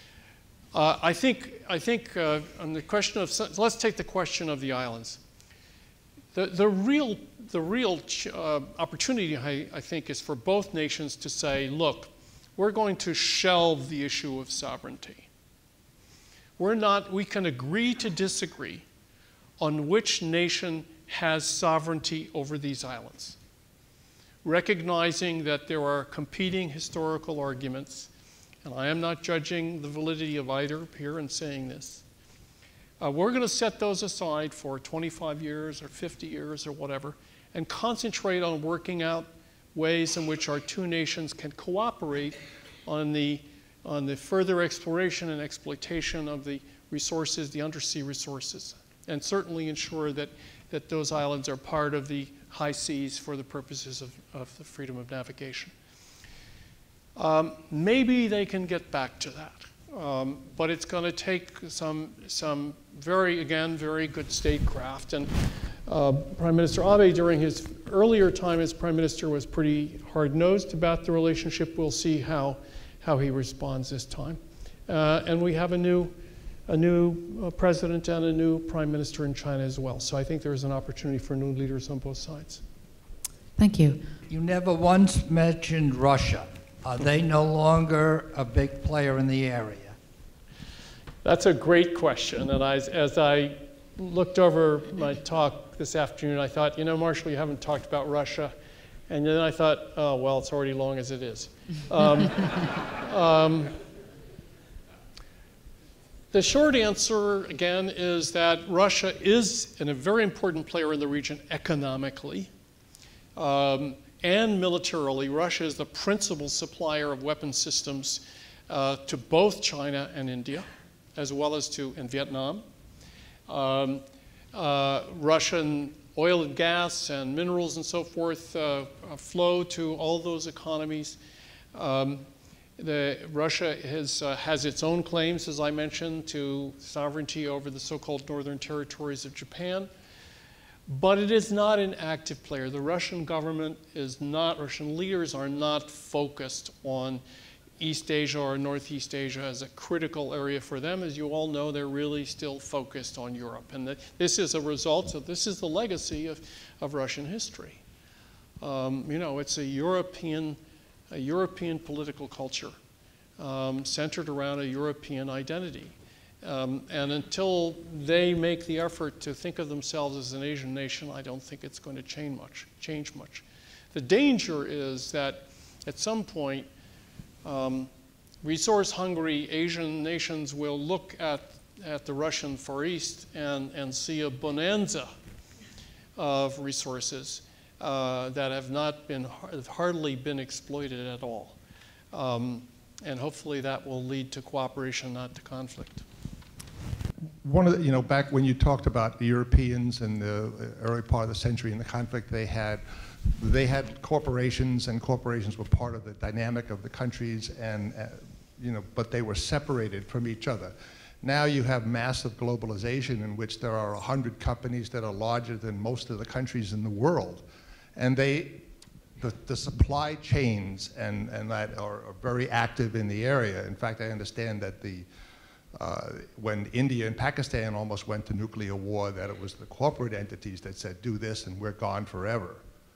Uh, I think, I think uh, on the question of, so let's take the question of the islands. The, the real, the real uh, opportunity, I, I think, is for both nations to say, look, we're going to shelve the issue of sovereignty. We're not, we can agree to disagree on which nation has sovereignty over these islands, recognizing that there are competing historical arguments, and I am not judging the validity of either here in saying this. Uh, we're going to set those aside for twenty-five years or fifty years or whatever, and concentrate on working out ways in which our two nations can cooperate on the, on the further exploration and exploitation of the resources, the undersea resources and certainly ensure that, that those islands are part of the high seas for the purposes of, of the freedom of navigation. Um, maybe they can get back to that, um, but it's going to take some, some very, again, very good statecraft. And uh, Prime Minister Abe, during his earlier time as Prime Minister, was pretty hard-nosed about the relationship. We'll see how, how he responds this time. Uh, and we have a new, a new uh, president and a new Prime Minister in China as well. So I think there is an opportunity for new leaders on both sides. Thank you. You never once mentioned Russia. Are they no longer a big player in the area? That's a great question. And I, as I looked over my talk this afternoon, I thought, you know, Marshall, you haven't talked about Russia. And then I thought, oh, well, it's already long as it is. Um, um, the short answer, again, is that Russia is a very important player in the region economically. Um, and militarily. Russia is the principal supplier of weapon systems uh, to both China and India, as well as to and Vietnam. Um, uh, Russian oil and gas and minerals and so forth uh, flow to all those economies. Um, the, Russia has, uh, has its own claims, as I mentioned, to sovereignty over the so-called northern territories of Japan. But it is not an active player. The Russian government is not, Russian leaders are not focused on East Asia or Northeast Asia as a critical area for them. As you all know, they're really still focused on Europe. And the, this is a result of, this is the legacy of, of Russian history. Um, you know, it's a European, a European political culture um, centered around a European identity. Um, and until they make the effort to think of themselves as an Asian nation, I don't think it's going to change much. Change much. The danger is that at some point, um, resource-hungry Asian nations will look at, at the Russian Far East and, and see a bonanza of resources uh, that have not been, have hardly been exploited at all. Um, and hopefully that will lead to cooperation, not to conflict. One of the, you know, back when you talked about the Europeans in the early part of the century and the conflict they had, they had corporations, and corporations were part of the dynamic of the countries, and, uh, you know, but they were separated from each other. Now you have massive globalization in which there are a hundred companies that are larger than most of the countries in the world. And they, the, the supply chains and, and that are, are very active in the area. In fact, I understand that the Uh, when India and Pakistan almost went to nuclear war, that it was the corporate entities that said, do this and we're gone forever.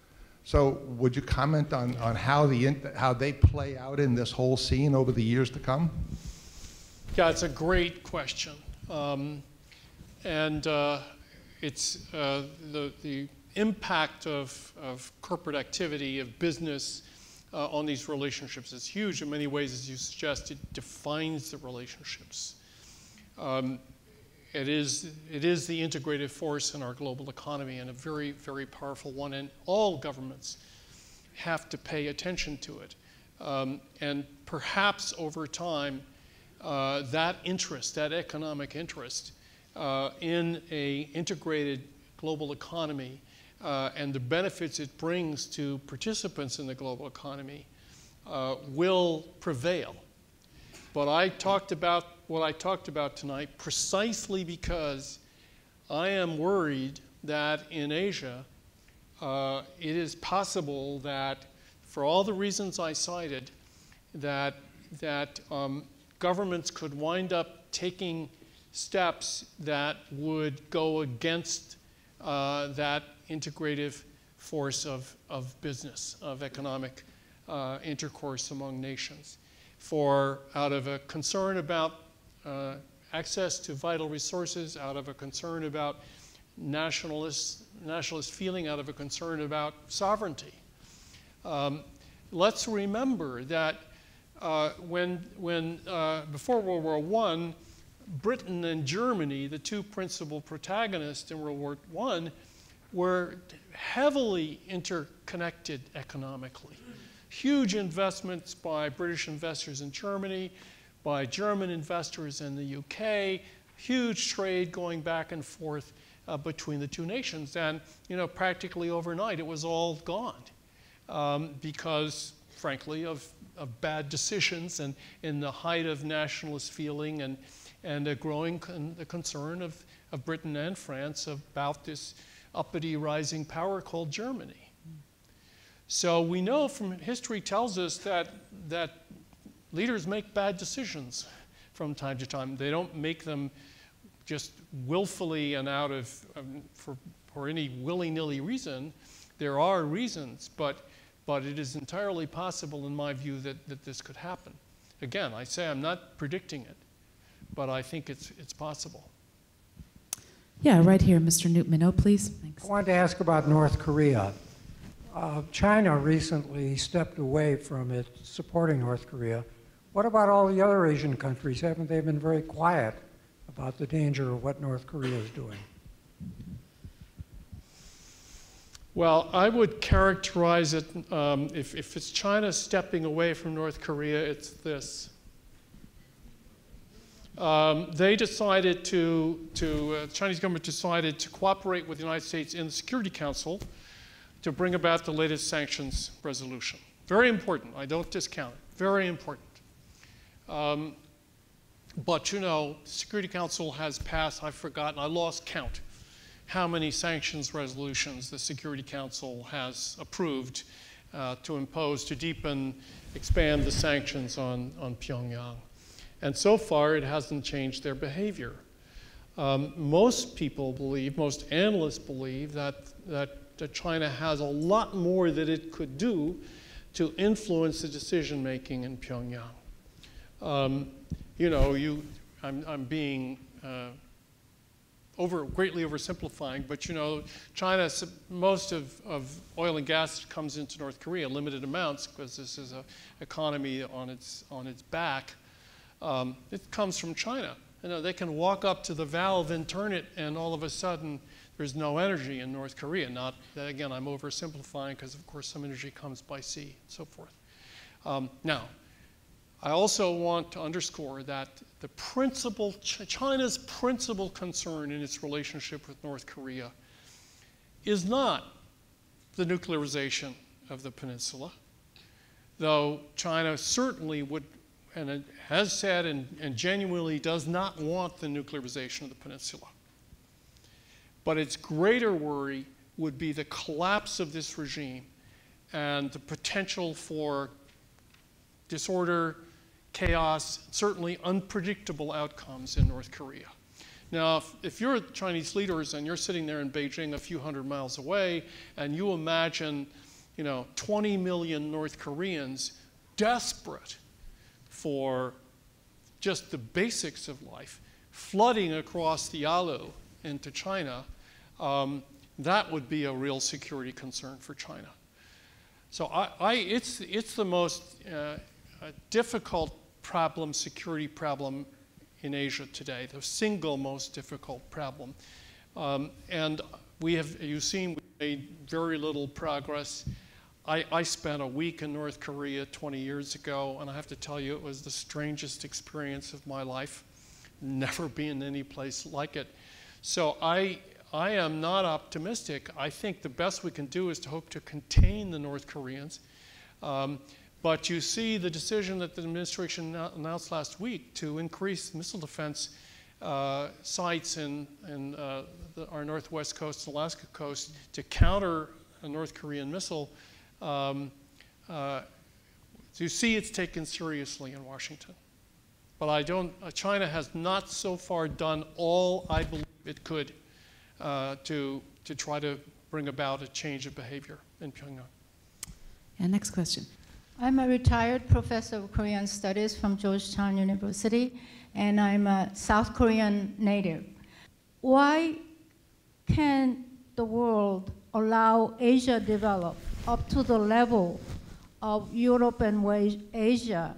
So would you comment on, on how, the, how they play out in this whole scene over the years to come? Yeah, it's a great question. Um, and uh, it's uh, the, the impact of, of corporate activity, of business uh, on these relationships is huge. In many ways, as you suggest, it defines the relationships. Um, it is, it is the integrative force in our global economy, and a very, very powerful one, and all governments have to pay attention to it. Um, and perhaps over time, uh, that interest, that economic interest uh, in a integrated global economy uh, and the benefits it brings to participants in the global economy uh, will prevail. But I talked about what I talked about tonight precisely because I am worried that in Asia, uh, it is possible that, for all the reasons I cited, that, that um, governments could wind up taking steps that would go against uh, that integrative force of, of business, of economic uh, intercourse among nations. For out of a concern about uh, access to vital resources, out of a concern about nationalist, nationalist feeling, out of a concern about sovereignty. Um, let's remember that uh, when, when uh, before World War One, Britain and Germany, the two principal protagonists in World War One, were heavily interconnected economically. Huge investments by British investors in Germany, by German investors in the U K, huge trade going back and forth uh, between the two nations. And, you know, practically overnight, it was all gone um, because, frankly, of, of bad decisions and in the height of nationalist feeling and, and a growing con the concern of, of Britain and France about this uppity rising power called Germany. So we know from history tells us that, that leaders make bad decisions from time to time. They don't make them just willfully and out of, um, for, for any willy-nilly reason. There are reasons, but, but it is entirely possible in my view that, that this could happen. Again, I say I'm not predicting it, but I think it's, it's possible. Yeah, right here, Mister Newt-Minow, please. Thanks. I wanted to ask about North Korea. Uh, China recently stepped away from its supporting North Korea. What about all the other Asian countries? Haven't they been very quiet about the danger of what North Korea is doing? Well, I would characterize it, um, if, if it's China stepping away from North Korea, it's this. Um, they decided to, to uh, the Chinese government decided to cooperate with the United States in the Security Council to bring about the latest sanctions resolution. Very important, I don't discount it, very important. Um, but you know, the Security Council has passed, I've forgotten, I lost count, how many sanctions resolutions the Security Council has approved uh, to impose, to deepen, expand the sanctions on, on Pyongyang. And so far, it hasn't changed their behavior. Um, most people believe, most analysts believe that, that that China has a lot more that it could do to influence the decision-making in Pyongyang. Um, you know, you, I'm, I'm being uh, over, greatly oversimplifying, but you know, China, most of, of oil and gas comes into North Korea, limited amounts, because this is an economy on its, on its back. Um, it comes from China. You know, they can walk up to the valve and turn it, and all of a sudden, there's no energy in North Korea. Not that, again, I'm oversimplifying because, of course, some energy comes by sea and so forth. Um, now, I also want to underscore that the principal, Ch China's principal concern in its relationship with North Korea is not the nuclearization of the peninsula, though China certainly would, and it has said and, and genuinely does not want the nuclearization of the peninsula. But its greater worry would be the collapse of this regime and the potential for disorder, chaos, certainly unpredictable outcomes in North Korea. Now, if, if you're Chinese leaders and you're sitting there in Beijing a few hundred miles away, and you imagine, you know, twenty million North Koreans desperate for just the basics of life, flooding across the Yalu into China, um, that would be a real security concern for China. So I, I, it's, it's the most uh, difficult problem, security problem in Asia today, the single most difficult problem. Um, and we have, you've seen, we made very little progress. I, I spent a week in North Korea twenty years ago, and I have to tell you, it was the strangest experience of my life. Never been any place like it. So I, I am not optimistic. I think the best we can do is to hope to contain the North Koreans. Um, but you see the decision that the administration announced last week to increase missile defense uh, sites in, in uh, the, our northwest coast and Alaska coast to counter a North Korean missile. Um, uh, so you see it's taken seriously in Washington. But I don't, uh, China has not so far done all I believe it could uh, to, to try to bring about a change of behavior in Pyongyang. And next question. I'm a retired professor of Korean studies from Georgetown University, and I'm a South Korean native. Why can the world allow Asia develop up to the level of Europe and Asia,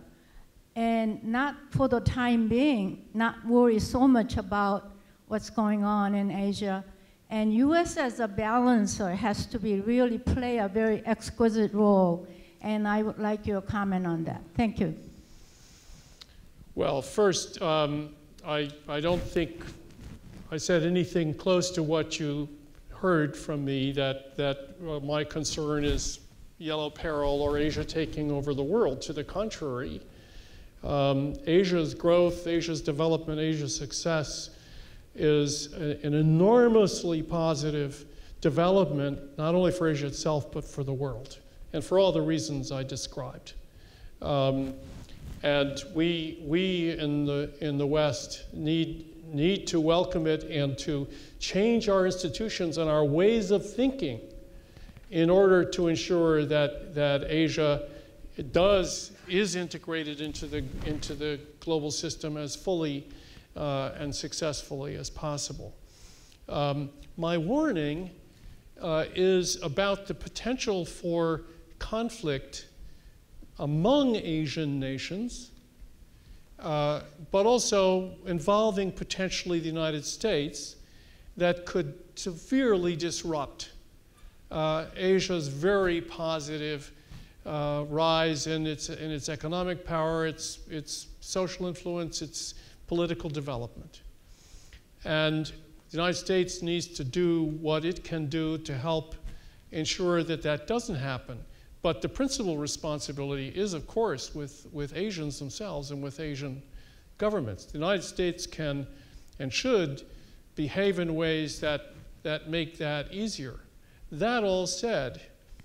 and not for the time being, not worry so much about what's going on in Asia? And U S as a balancer has to be really play a very exquisite role. And I would like your comment on that. Thank you. Well, first, um, I, I don't think I said anything close to what you heard from me, that, that uh, my concern is yellow peril or Asia taking over the world. To the contrary, um, Asia's growth, Asia's development, Asia's success is a, an enormously positive development, not only for Asia itself, but for the world, and for all the reasons I described. Um, and we, we in the, in the West need, need to welcome it and to change our institutions and our ways of thinking in order to ensure that, that Asia does, is integrated into the, into the global system as fully uh, and successfully as possible. Um, my warning uh, is about the potential for conflict among Asian nations, uh, but also involving potentially the United States, that could severely disrupt uh, Asia's very positive uh, rise in its, in its economic power, its, its social influence, its political development. And the United States needs to do what it can do to help ensure that that doesn't happen. But the principal responsibility is, of course, with, with Asians themselves and with Asian governments. The United States can and should behave in ways that, that make that easier. That all said,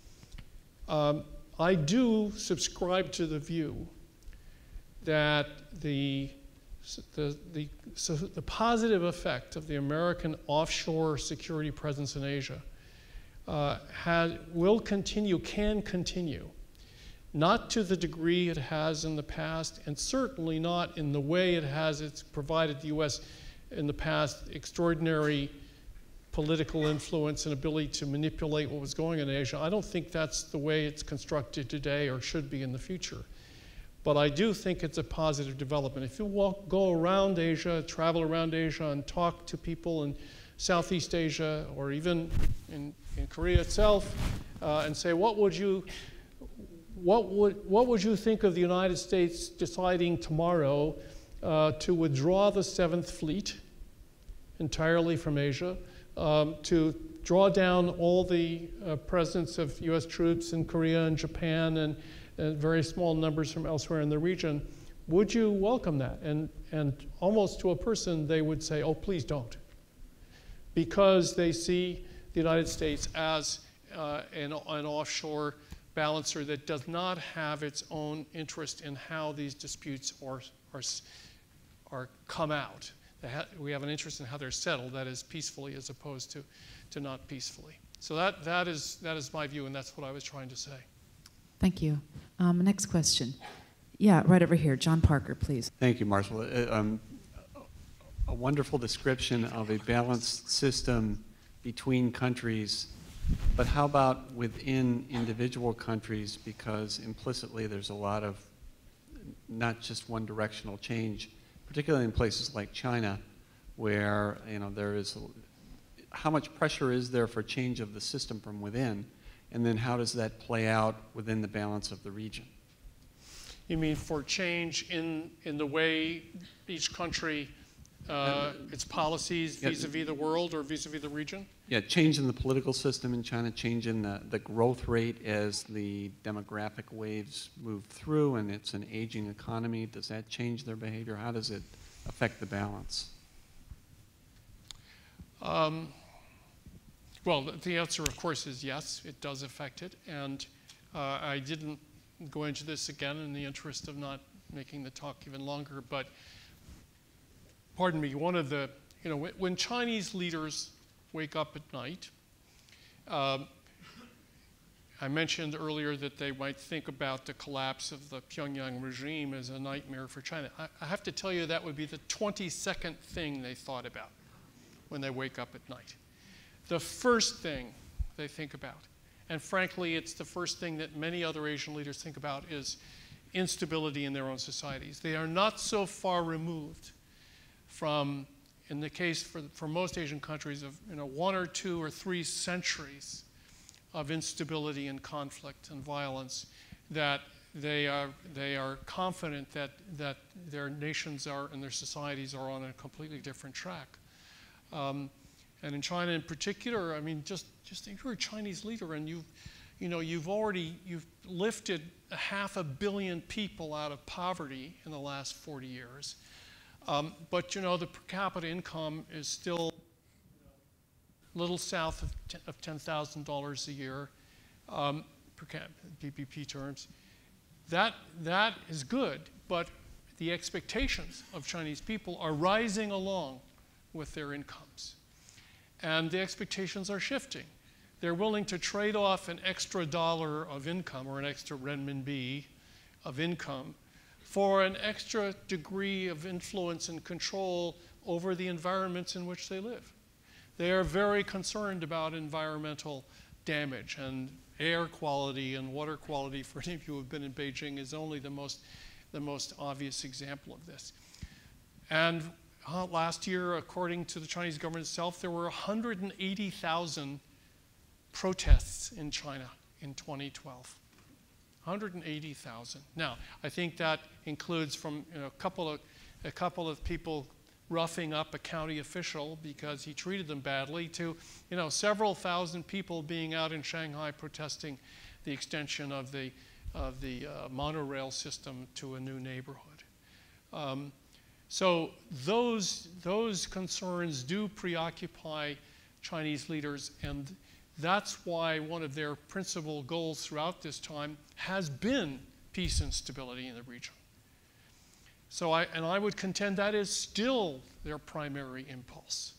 um, I do subscribe to the view that the, the, the, so the positive effect of the American offshore security presence in Asia uh, has, will continue, can continue, not to the degree it has in the past, and certainly not in the way it has it's provided the U S in the past extraordinary political influence and ability to manipulate what was going on in Asia. I don't think that's the way it's constructed today or should be in the future. But I do think it's a positive development. If you walk, go around Asia, travel around Asia and talk to people in Southeast Asia or even in, in Korea itself uh, and say, what would you, what would, what would you think of the United States deciding tomorrow uh, to withdraw the Seventh Fleet entirely from Asia, um, to draw down all the uh, presence of U S troops in Korea and Japan and, and very small numbers from elsewhere in the region? Would you welcome that? And, and almost to a person, they would say, oh, please don't. Because they see the United States as uh, an, an offshore balancer that does not have its own interest in how these disputes are, are, are come out. We have an interest in how they're settled, that is peacefully as opposed to, to not peacefully. So that, that, is, that is my view, and that's what I was trying to say. Thank you. Um, next question. Yeah, right over here. John Parker, please. Thank you, Marshall. Uh, um, a wonderful description of a balanced system between countries, but how about within individual countries? Because implicitly there's a lot of not just one directional change, particularly in places like China, where you know there is, how much pressure is there for change of the system from within, and then how does that play out within the balance of the region? You mean for change in, in the way each country, uh, its policies vis-a-vis the world or vis-a-vis the region? Yeah, change in the political system in China, change in the, the growth rate as the demographic waves move through, and it's an aging economy. Does that change their behavior? How does it affect the balance? Um, well, the answer, of course, is yes, it does affect it. And uh, I didn't go into this again in the interest of not making the talk even longer, but pardon me, one of the, you know, when Chinese leaders wake up at night, uh, I mentioned earlier that they might think about the collapse of the Pyongyang regime as a nightmare for China. I, I have to tell you that would be the twenty-second thing they thought about when they wake up at night. The first thing they think about, and frankly, it's the first thing that many other Asian leaders think about, is instability in their own societies. They are not so far removed from, in the case for, for most Asian countries, of you know, one or two or three centuries of instability and conflict and violence, that they are, they are confident that, that their nations are and their societies are on a completely different track. Um, and in China in particular, I mean, just, just think you're a Chinese leader and you've, you know, you've already, you've lifted a half a billion people out of poverty in the last forty years. Um, but, you know, the per capita income is still a little south of, of ten thousand dollars a year, um, per capita, P P P terms. That, that is good, but the expectations of Chinese people are rising along with their incomes. And the expectations are shifting. They're willing to trade off an extra dollar of income or an extra renminbi of income for an extra degree of influence and control over the environments in which they live. They are very concerned about environmental damage, and air quality and water quality, for any of you who have been in Beijing, is only the most, the most obvious example of this. And uh, last year, according to the Chinese government itself, there were one hundred eighty thousand protests in China in twenty twelve. one hundred eighty thousand. Now, I think that includes from you know, a couple of a couple of people roughing up a county official because he treated them badly, to you know several thousand people being out in Shanghai protesting the extension of the of the uh, monorail system to a new neighborhood. Um, so those those concerns do preoccupy Chinese leaders, and that's why one of their principal goals throughout this time has been peace and stability in the region. So I, and I would contend that is still their primary impulse.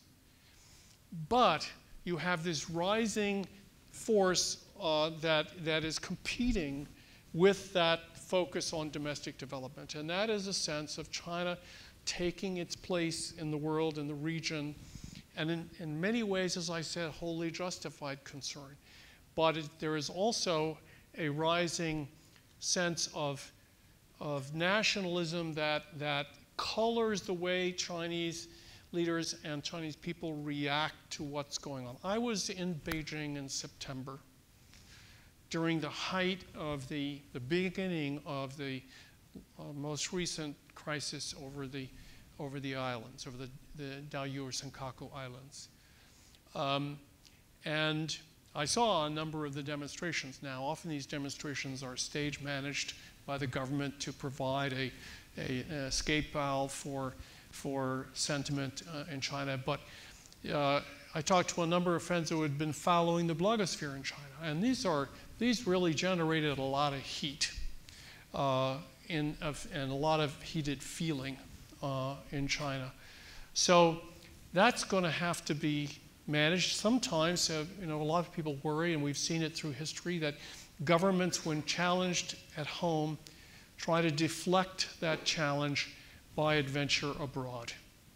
But you have this rising force uh, that, that is competing with that focus on domestic development. And that is a sense of China taking its place in the world, in the region, and in, in many ways, as I said, wholly justified concern. But it, there is also a rising sense of, of nationalism that, that colors the way Chinese leaders and Chinese people react to what's going on. I was in Beijing in September during the height of the, the beginning of the uh, most recent crisis over the, over the islands, over the, the Diaoyu or Senkaku Islands. Um, and I saw a number of the demonstrations. Now, often these demonstrations are stage managed by the government to provide a, a, an escape valve for, for sentiment uh, in China. But uh, I talked to a number of friends who had been following the blogosphere in China, and these are these really generated a lot of heat uh, in, of, and a lot of heated feeling uh, in China. So that's going to have to be managed. Sometimes, uh, you know, a lot of people worry, and we've seen it through history, that governments, when challenged at home, try to deflect that challenge by adventure abroad.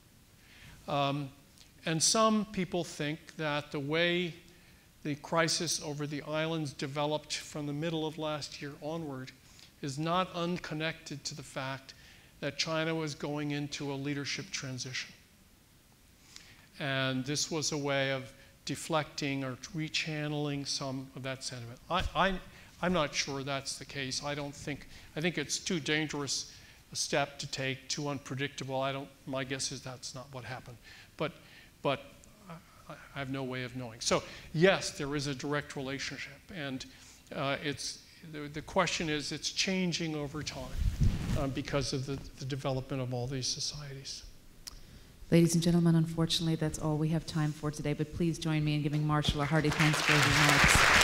Um, and some people think that the way the crisis over the islands developed from the middle of last year onward is not unconnected to the fact that China was going into a leadership transition. And this was a way of deflecting or rechanneling some of that sentiment. I, I, I'm not sure that's the case. I don't think, I think it's too dangerous a step to take, too unpredictable. I don't, my guess is that's not what happened. But, but I have no way of knowing. So yes, there is a direct relationship, and uh, it's, the, the question is, it's changing over time um, because of the, the development of all these societies. Ladies and gentlemen, unfortunately, that's all we have time for today, but please join me in giving Marshall a hearty thanks for his remarks.